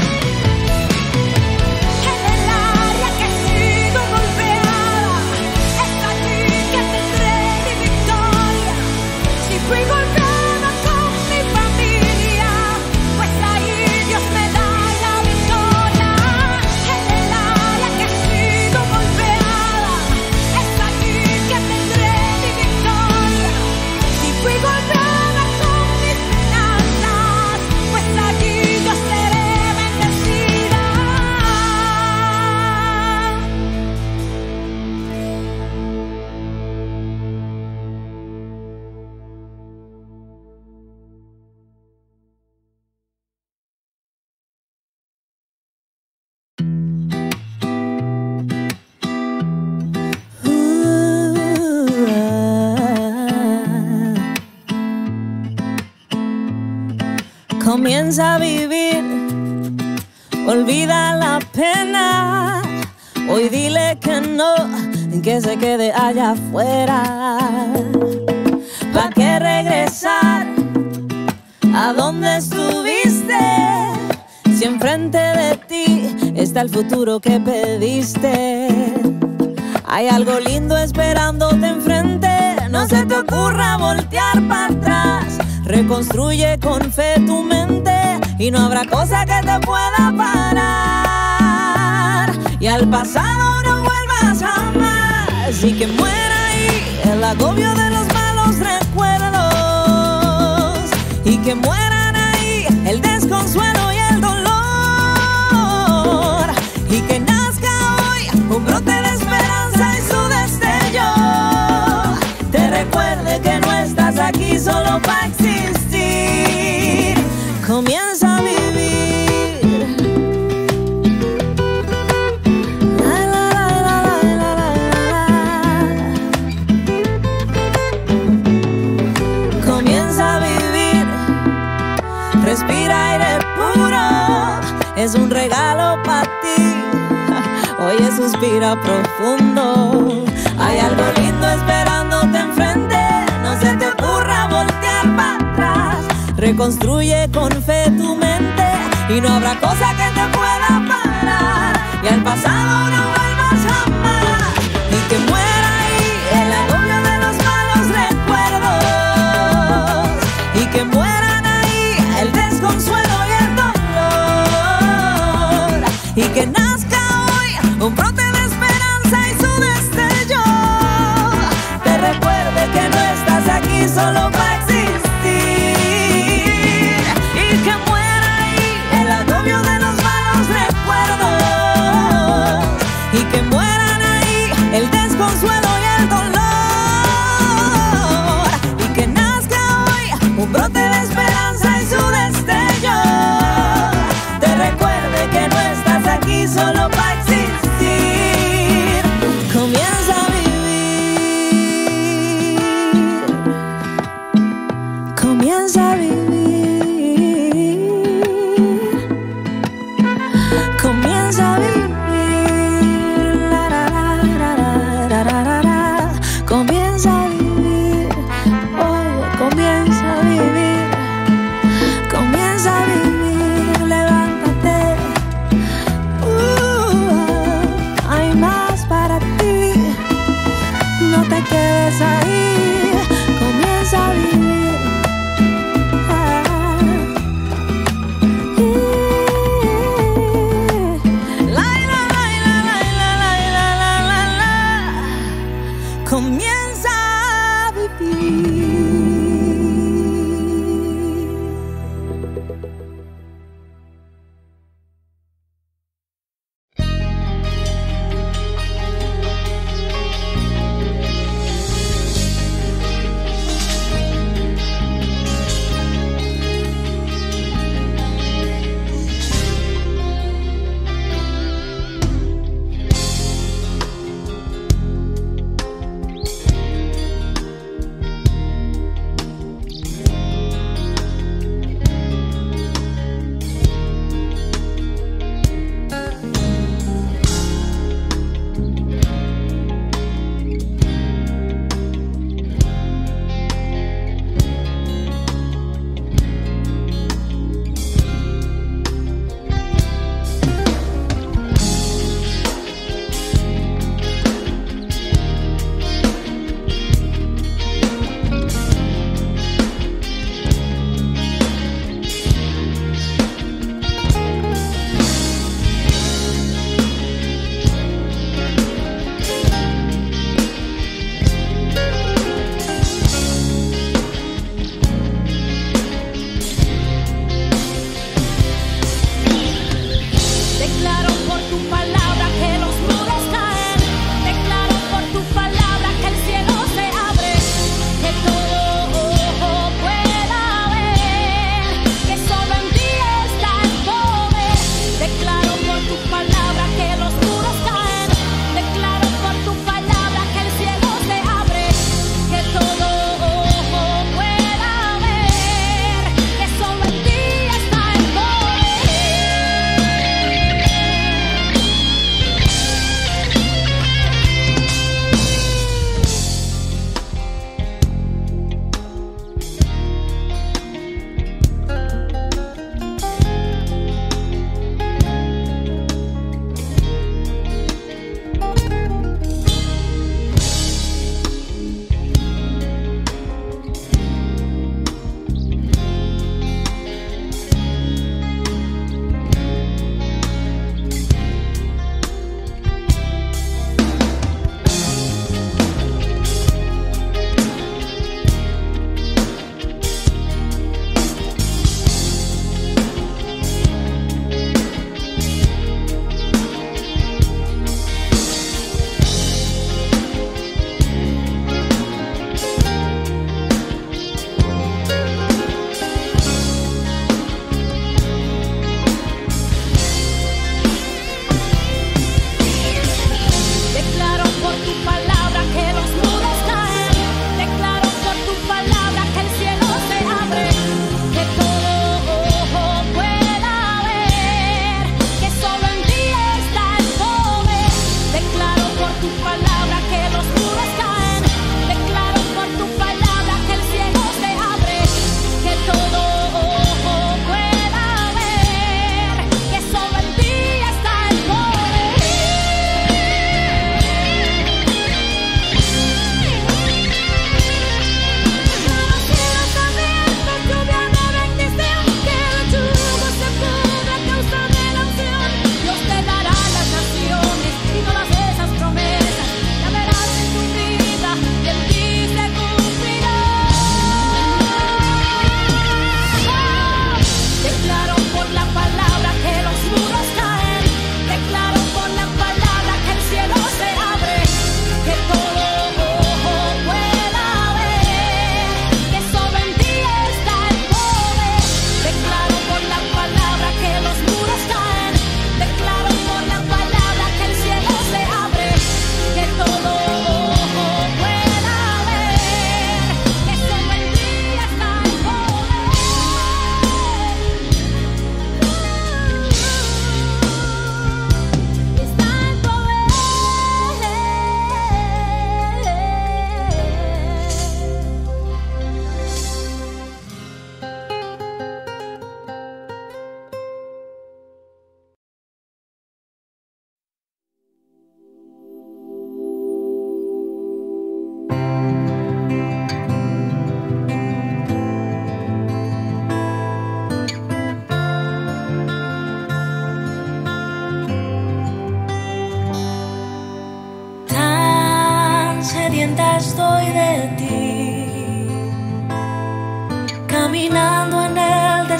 Fui golpeada con mi familia, pues ahí Dios me da la victoria. En el área que he sido golpeada, es allí que tendré mi victoria. Si fui golpeada con mis finanzas, pues allí yo seré bendecida. Comienza a vivir, olvida la pena. Hoy dile que no, que se quede allá afuera. ¿Pa' qué regresar a donde estuviste? Si enfrente de ti está el futuro que pediste. Hay algo lindo esperándote enfrente. No se te ocurra voltear para atrás. Reconstruye con fe tu mente y no habrá cosa que te pueda parar. Y al pasado no vuelvas jamás. Y que muera ahí el agobio de los malos recuerdos. Y que mueran ahí el desconsuelo y el dolor. Y que nazca hoy un brote de esperanza y su destello te recuerde que no estás aquí solo para existir. Comienza a vivir. La, la, la, la, la, la, la. Comienza a vivir. Respira aire puro. Es un regalo para ti. Oye, suspira profundo. Hay algo lindo esperándote enfrente. No se te ocurra voltear para atrás. Reconstruye con fe tu mente y no habrá cosa que te pueda parar. Y al pasado no vuelvas jamás. Y que muera ahí el agobio de los malos recuerdos. Y que mueran ahí el desconsuelo y el dolor. Y que nazca hoy un brote de esperanza y su destello te recuerde que no estás aquí solo para existir. Y que muera ahí el agobio de los malos recuerdos. Y que mueran ahí el desconsuelo y el dolor. Y que nazca hoy un brote de esperanza y su destello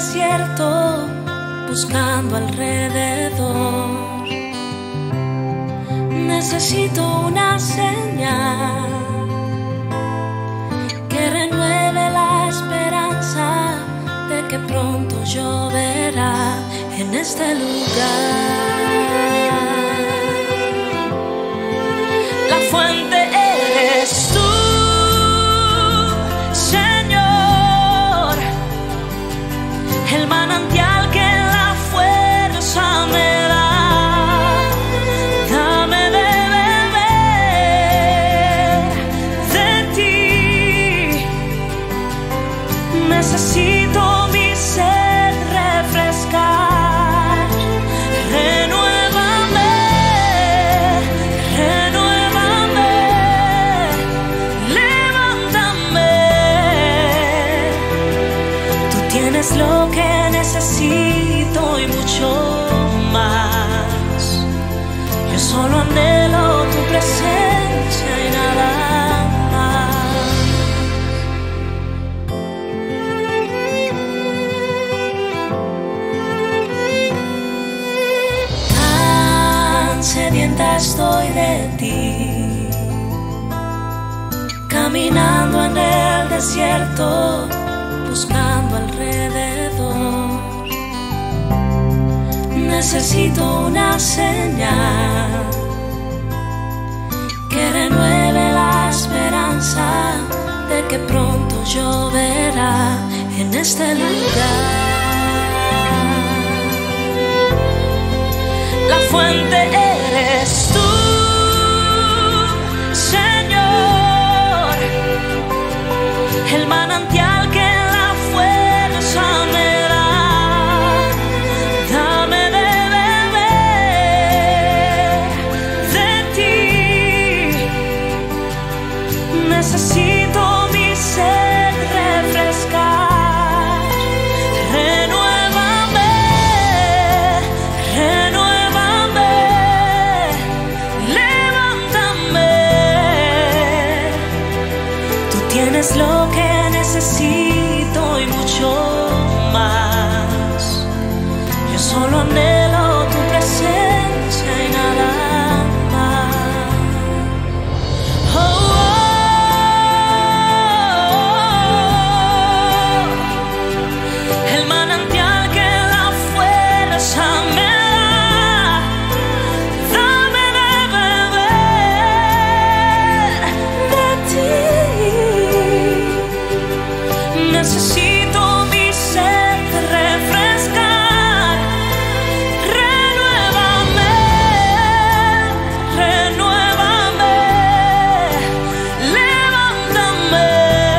desierto, buscando alrededor. Necesito una señal que renueve la esperanza de que pronto lloverá en este lugar. La fuente eres tú, Señor, el manantial que la fuerza me da. Dame de beber de ti. Necesito mi sed refrescar. Renuévame, renuévame, levántame. Tú tienes lo que necesito y mucho más. Yo solo anhelo tu presencia y nada más. Tan sedienta estoy de ti, caminando en el desierto, buscando alrededor. Necesito una señal que renueve la esperanza de que pronto lloverá en este lugar. La fuente eres tú, Señor, el manantial que la fuerza me da. Dame de beber de ti. Necesito mi sed refrescar. Renuévame, renuévame, levántame. Tú tienes lo que necesito y mucho más. Yo solo anhelo tu presencia y nada más. Oh, oh, oh. El manantial que la fuerza me da. Dame de beber de ti. Necesito mi sed refrescar. Renuévame, renuévame, levántame.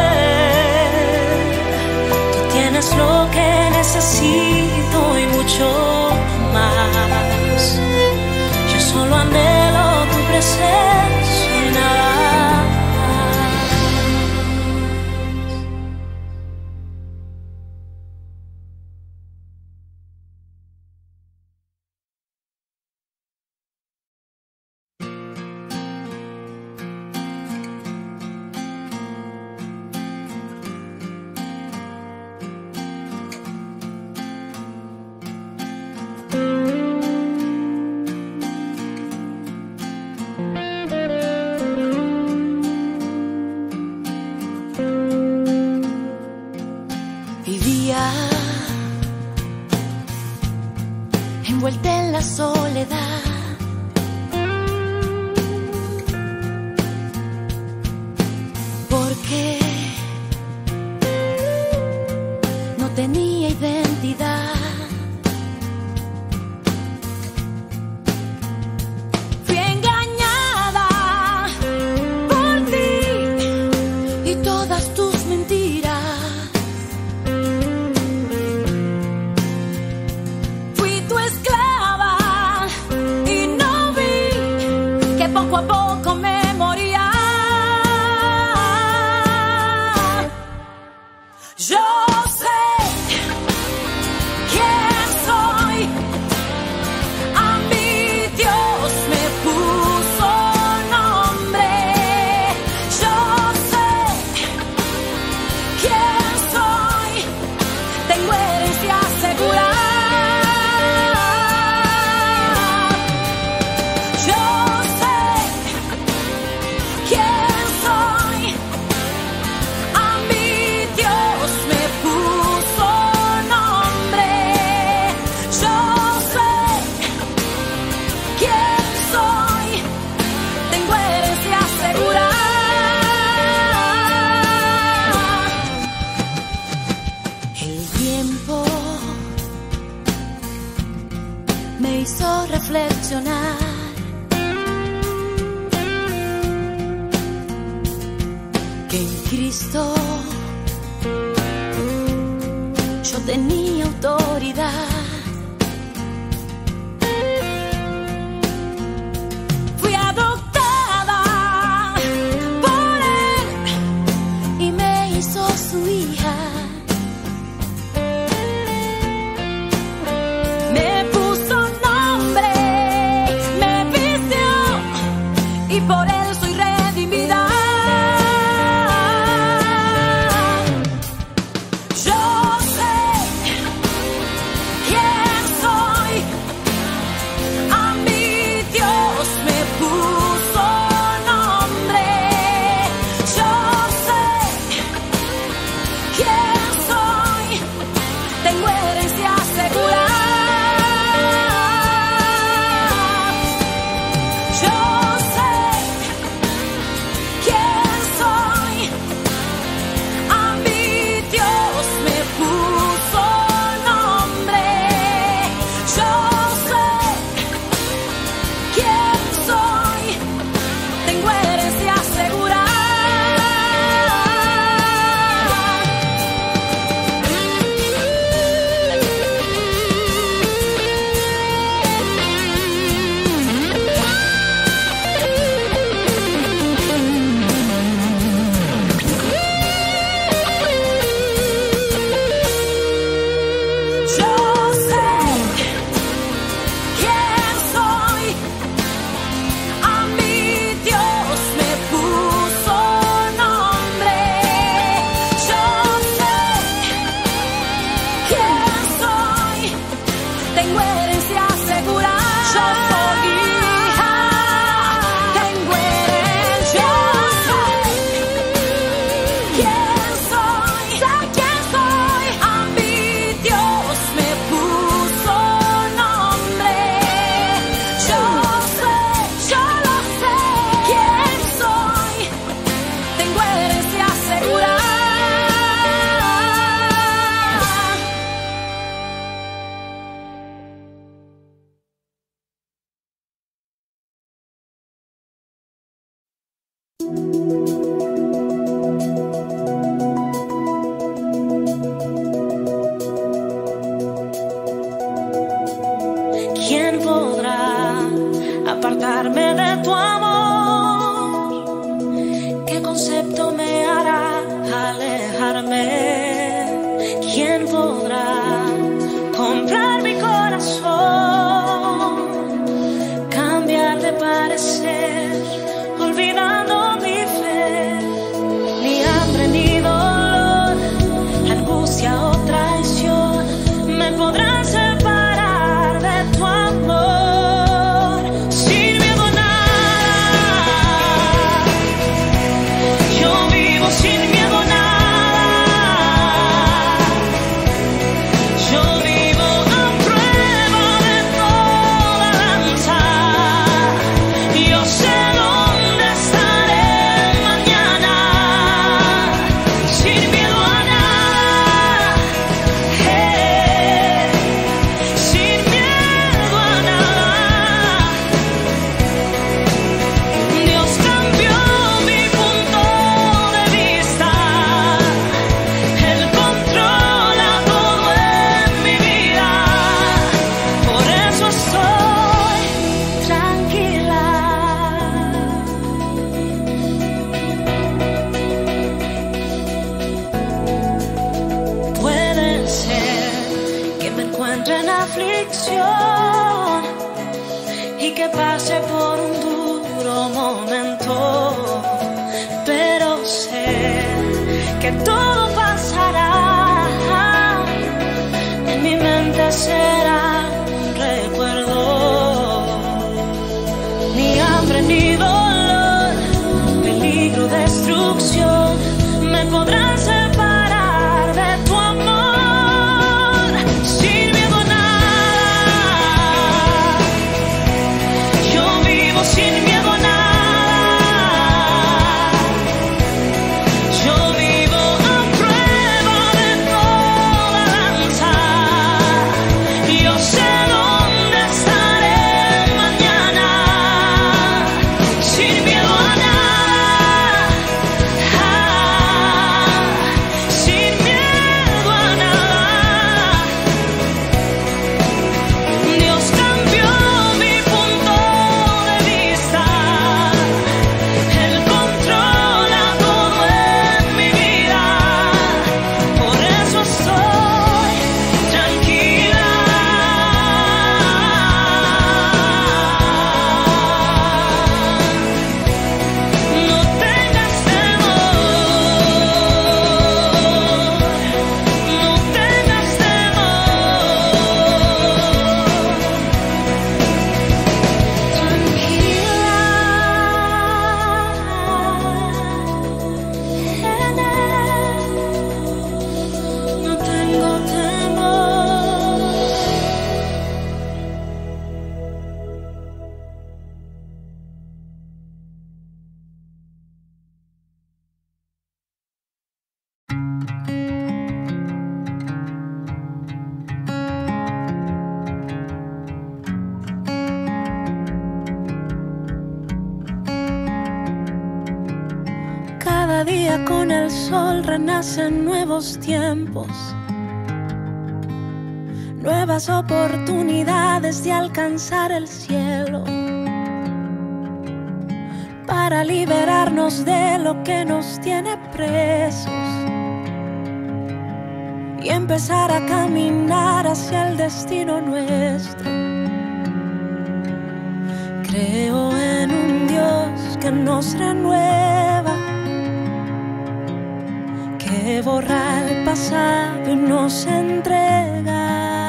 Tú tienes lo que necesito y mucho más. Yo solo anhelo tu presencia y nada más. Vivía envuelta en la soledad, porque no tenía identidad. Fui engañada por ti y todas tus mentiras. Fui tu esclava hizo reflexionar. Que en Cristo yo tenía autoridad. Fui adoptada por Él y me hizo su hija. Me puso nombre, me vistió y por Él soy redimida. ¿Quién podrá apartarme de tu amor? ¿Qué concepto me hará alejarme? ¿Quién podrá comprar mi corazón? Cambiar de parecer, olvidando mi fe. Ni hambre ni dolor, angustia o traición me podrán separar de tu amor. Sin miedo a nada, yo vivo sin miedo a nada. Yo vivo a prueba de toda danza. Yo sé dónde estaré mañana. Sin miedo a nada, hey, sin miedo a nada. Dios cambió mi punto de vista. Él controla todo en mi vida. Por eso estoy tranquila. Puede ser que me encuentre en aflicción y que pase por un duro momento, pero sé que todo pasará. En mi mente será un recuerdo. Ni hambre ni dolor, peligro, destrucción me podrán separar de tu amor. Sin miedo a nada, yo vivo sin miedo a nada. Yo vivo a prueba de toda danza. día con el sol renacen nuevos tiempos, nuevas oportunidades de alcanzar el cielo, para liberarnos de lo que nos tiene presos y empezar a caminar hacia el destino nuestro. Creo en un Dios que nos renueva, que borra el pasado y nos entrega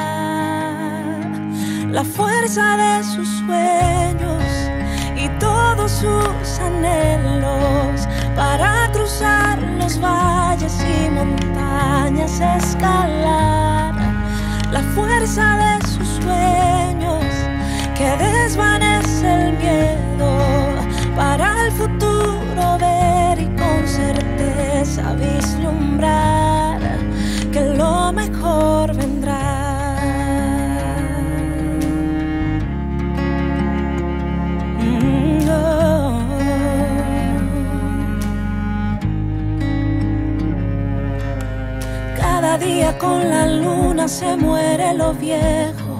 la fuerza de sus sueños y todos sus anhelos, para cruzar los valles y montañas, escalar la fuerza de sus sueños, que desvanece el miedo, para el futuro ver y con certeza vislumbrar que lo mejor vendrá. Mm, oh. Cada día con la luna se muere lo viejo,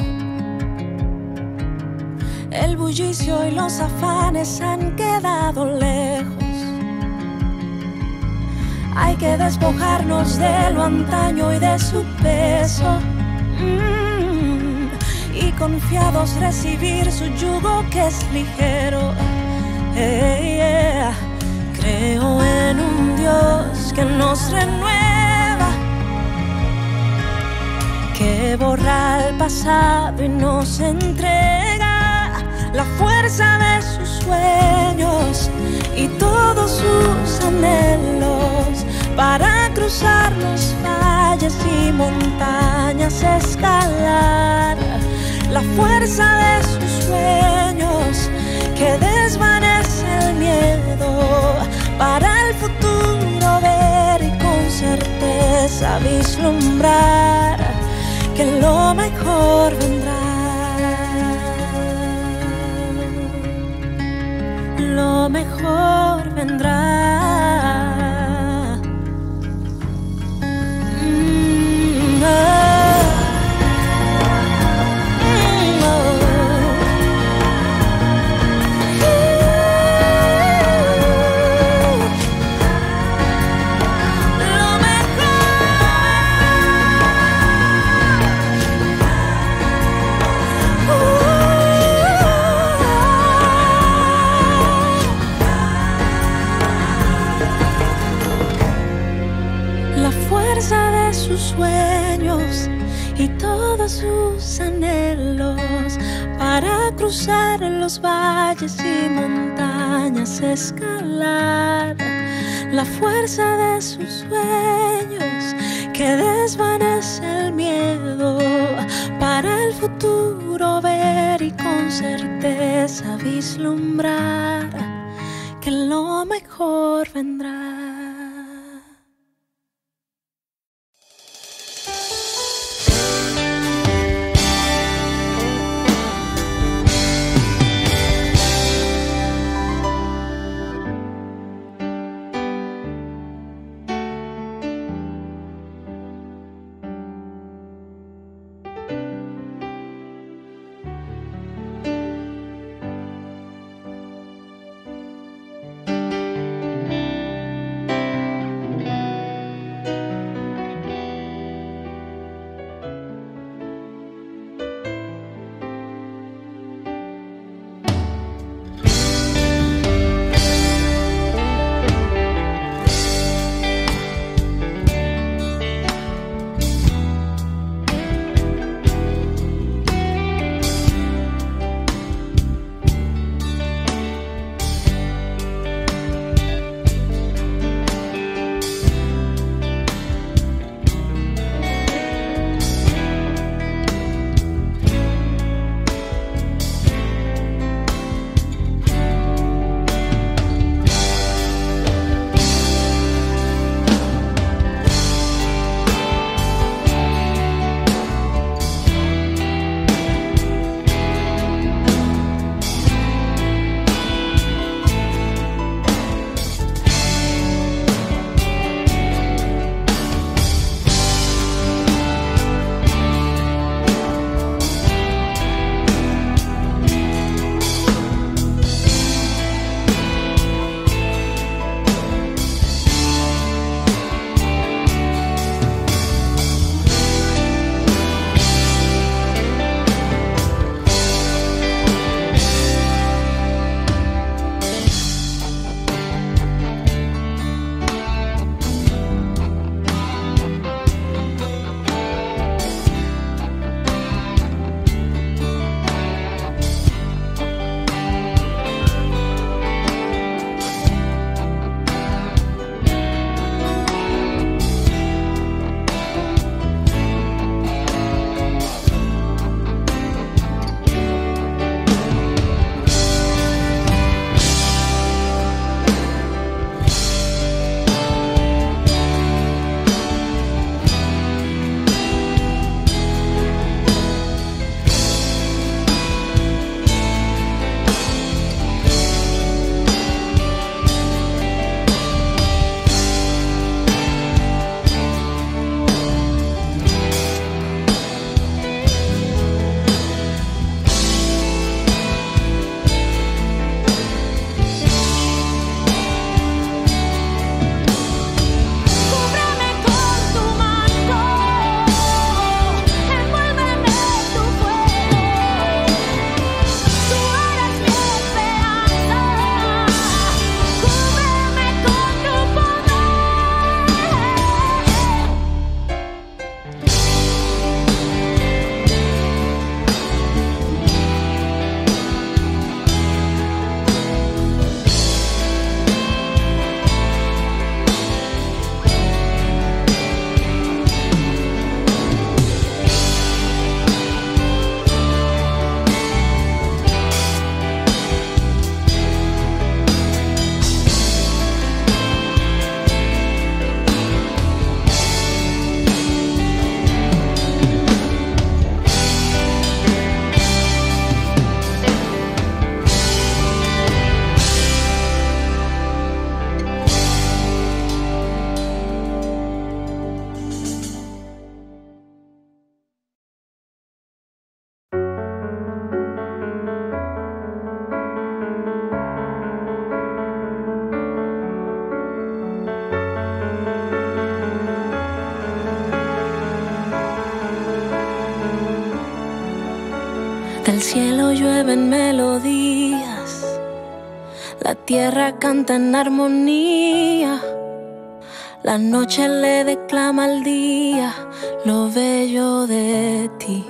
el bullicio y los afanes han quedado lejos. Hay que despojarnos de lo antaño y de su peso, mm, y confiados recibir su yugo que es ligero. Hey, yeah. Creo en un Dios que nos renueva, que borra el pasado y nos entrega la fuerza de sus sueños y todos sus anhelos, para cruzar los valles y montañas, escalar la fuerza de sus sueños, que desvanece el miedo, para el futuro ver y con certeza vislumbrar que lo mejor vendrá. Lo mejor vendrá. Mm, oh. Mm, oh. Lo de sus sueños y todos sus anhelos, para cruzar los valles y montañas, escalar la fuerza de sus sueños, que desvanece el miedo, para el futuro ver y con certeza vislumbrar que lo mejor vendrá. Del cielo llueven melodías, la tierra canta en armonía, la noche le declama al día lo bello de ti.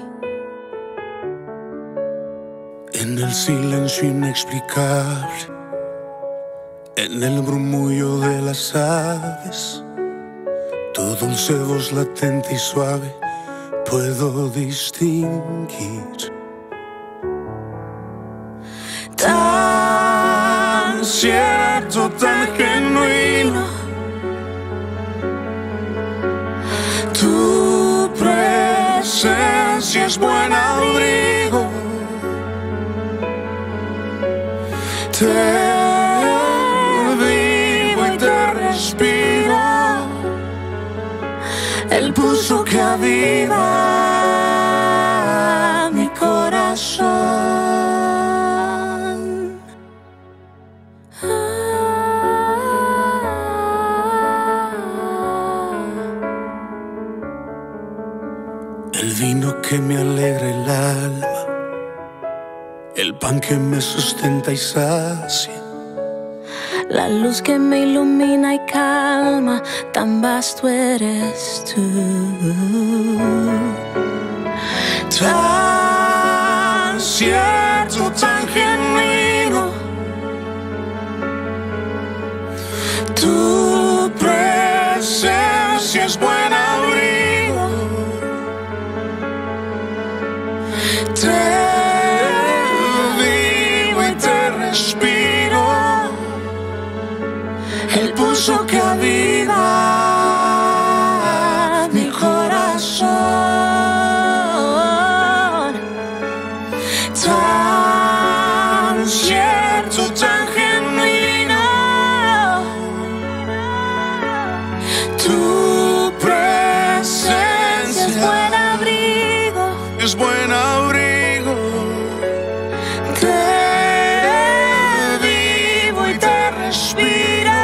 En el silencio inexplicable, en el murmullo de las aves, tu dulce voz latente y suave puedo distinguir. Tan cierto, tan genuino, tu presencia es buen abrigo. Te vivo y te respiro, el pulso que aviva mi corazón. El vino que me alegra el alma, el pan que me sustenta y sacia, la luz que me ilumina y calma, tan vasto eres tú. Tan cierto, tan genuino, tu presencia es buen abrigo. Te vivo y te respiro, el pulso que aviva mi corazón. Tan cierto, tan genuino, tu presencia Es buen abrigo, es buen abrigo. Te vivo y te respiro,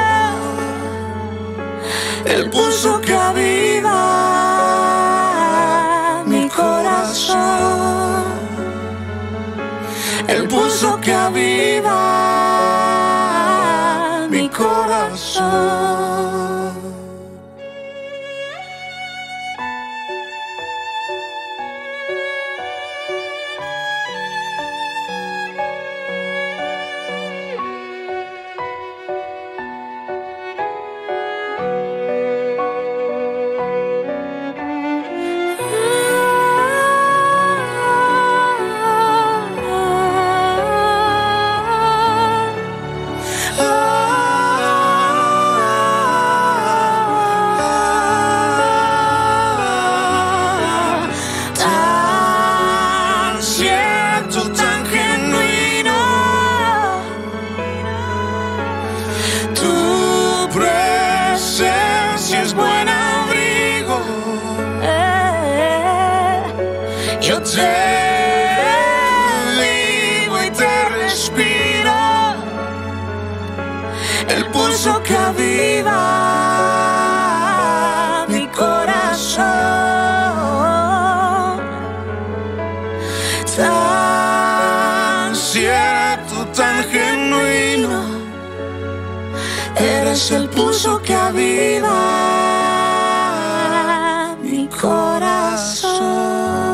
el pulso que aviva mi corazón, el pulso que aviva mi corazón. Yo te vivo y te respiro, el pulso que aviva mi corazón. Tan cierto, tan genuino, eres el pulso que aviva mi corazón.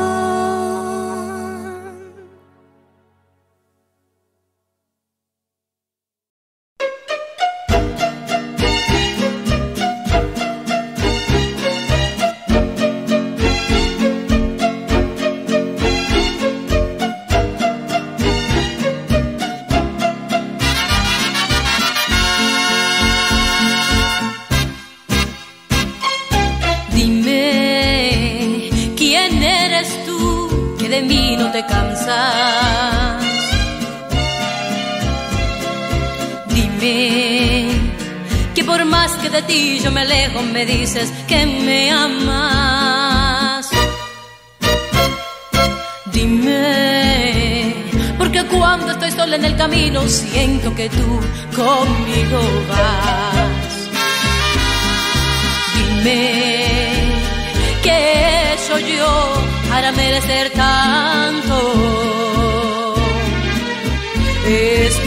De mí no te cansas. Dime que por más que de ti yo me alejo, me dices que me amas. Dime, porque cuando estoy sola en el camino siento que tú conmigo vas. Dime que soy yo para merecer tanto.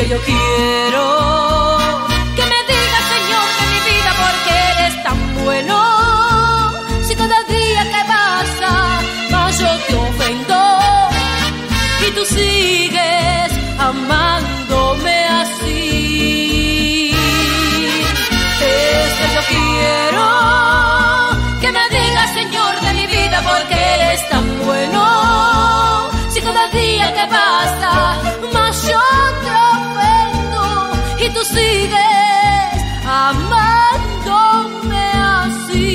que yo quiero que me digas, Señor, de mi vida, ¿por qué eres tan bueno? Si cada día que pasa más yo te ofendo y tú sigues amándome así. Es que yo quiero que me digas, Señor, de mi vida, ¿por qué eres tan bueno? Si cada día que pasa más yo te ofendo y tú sigues amándome así.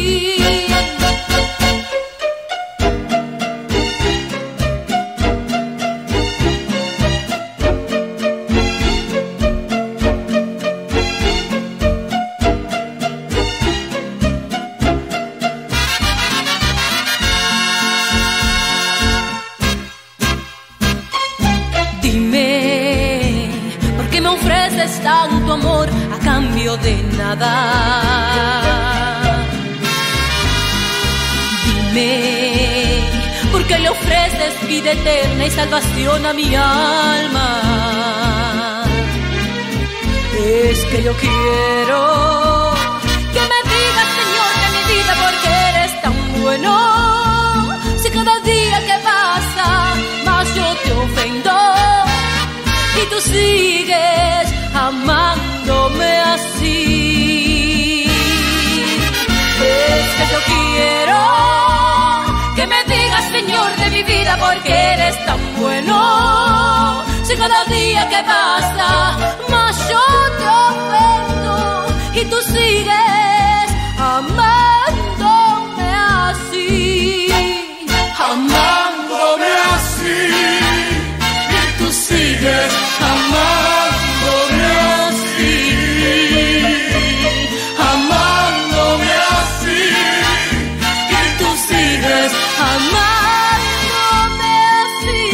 Tanto amor a cambio de nada. Dime, ¿por qué le ofreces vida eterna y salvación a mi alma? Es que yo quiero que me digas, Señor, de mi vida, ¿por qué eres tan bueno? Si cada día que pasa más yo te ofendo y tú sigues amándome así. Es que yo quiero que me digas, Señor, de mi vida, ¿por qué eres tan bueno? Si cada día que pasa más yo te ofendo y tú sigues amándome así. Amándome así y tú sigues amándome así, amándome así y tú sigues amándome así.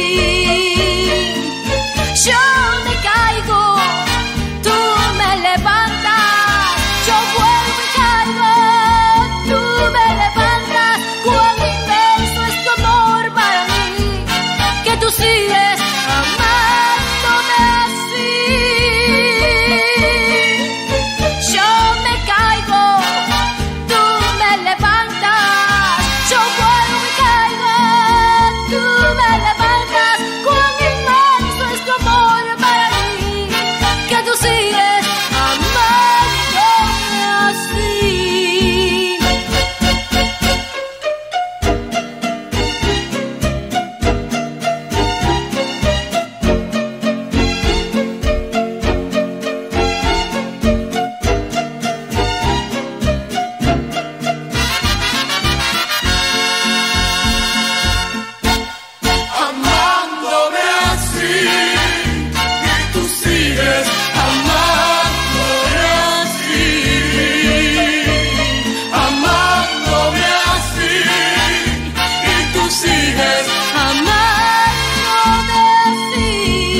Yo me caigo, tú me levantas, yo vuelvo y caigo, tú me levantas. Cuán inmenso es tu amor para mí, que tú sigues amándome así. Yo me caigo, tú me levantas, yo vuelvo y caigo, tú me levantas. Cuán inmenso es tu amor para mí, que tú sigues amándome así. amándome así y tú sigues amándome así, amándome así y tú sigues Amándome así.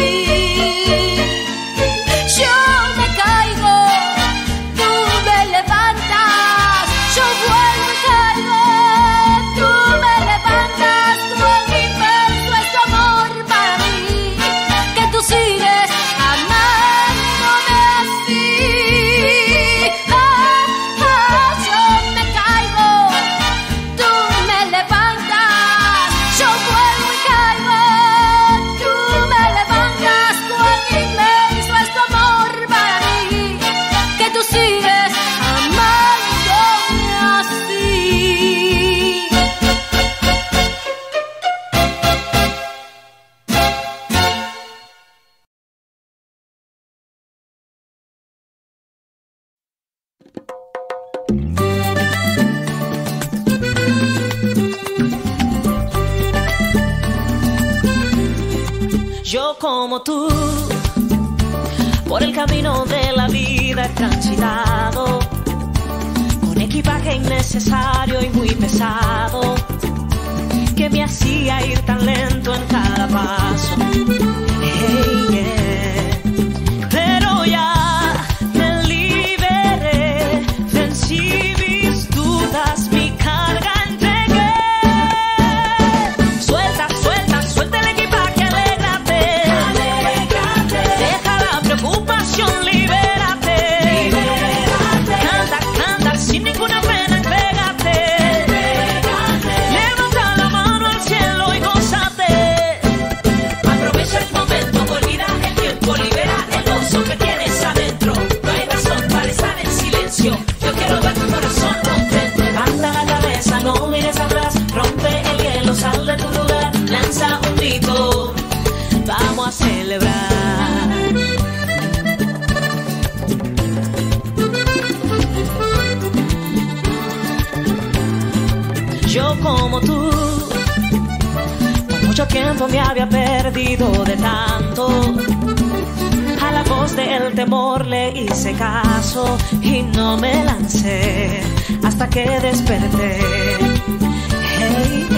Yo me caigo, tú me levantas, yo vuelvo y caigo, tú me levantas. Cuán inmenso es tu amor para mí, que tú sigues amándome así. Ah, ah, yo me caigo, tú me levantas, yo vuelvo y caigo, tú me levantas. Cuán inmenso es tu amor para mí, que tú sigues amándome así. Yo como tú, por el camino de la vida he transitado, con equipaje innecesario y muy pesado, que me hacía ir tan lento en cada paso. Hey, yeah. Pero ya me liberé, vencí mis dudas, mi carga entregué. Suelta, suelta, suelta el equipaje, alégrate, alégrate. Deja la tiempo me había perdido de tanto. A la voz del temor le hice caso y no me lancé hasta que desperté. Hey,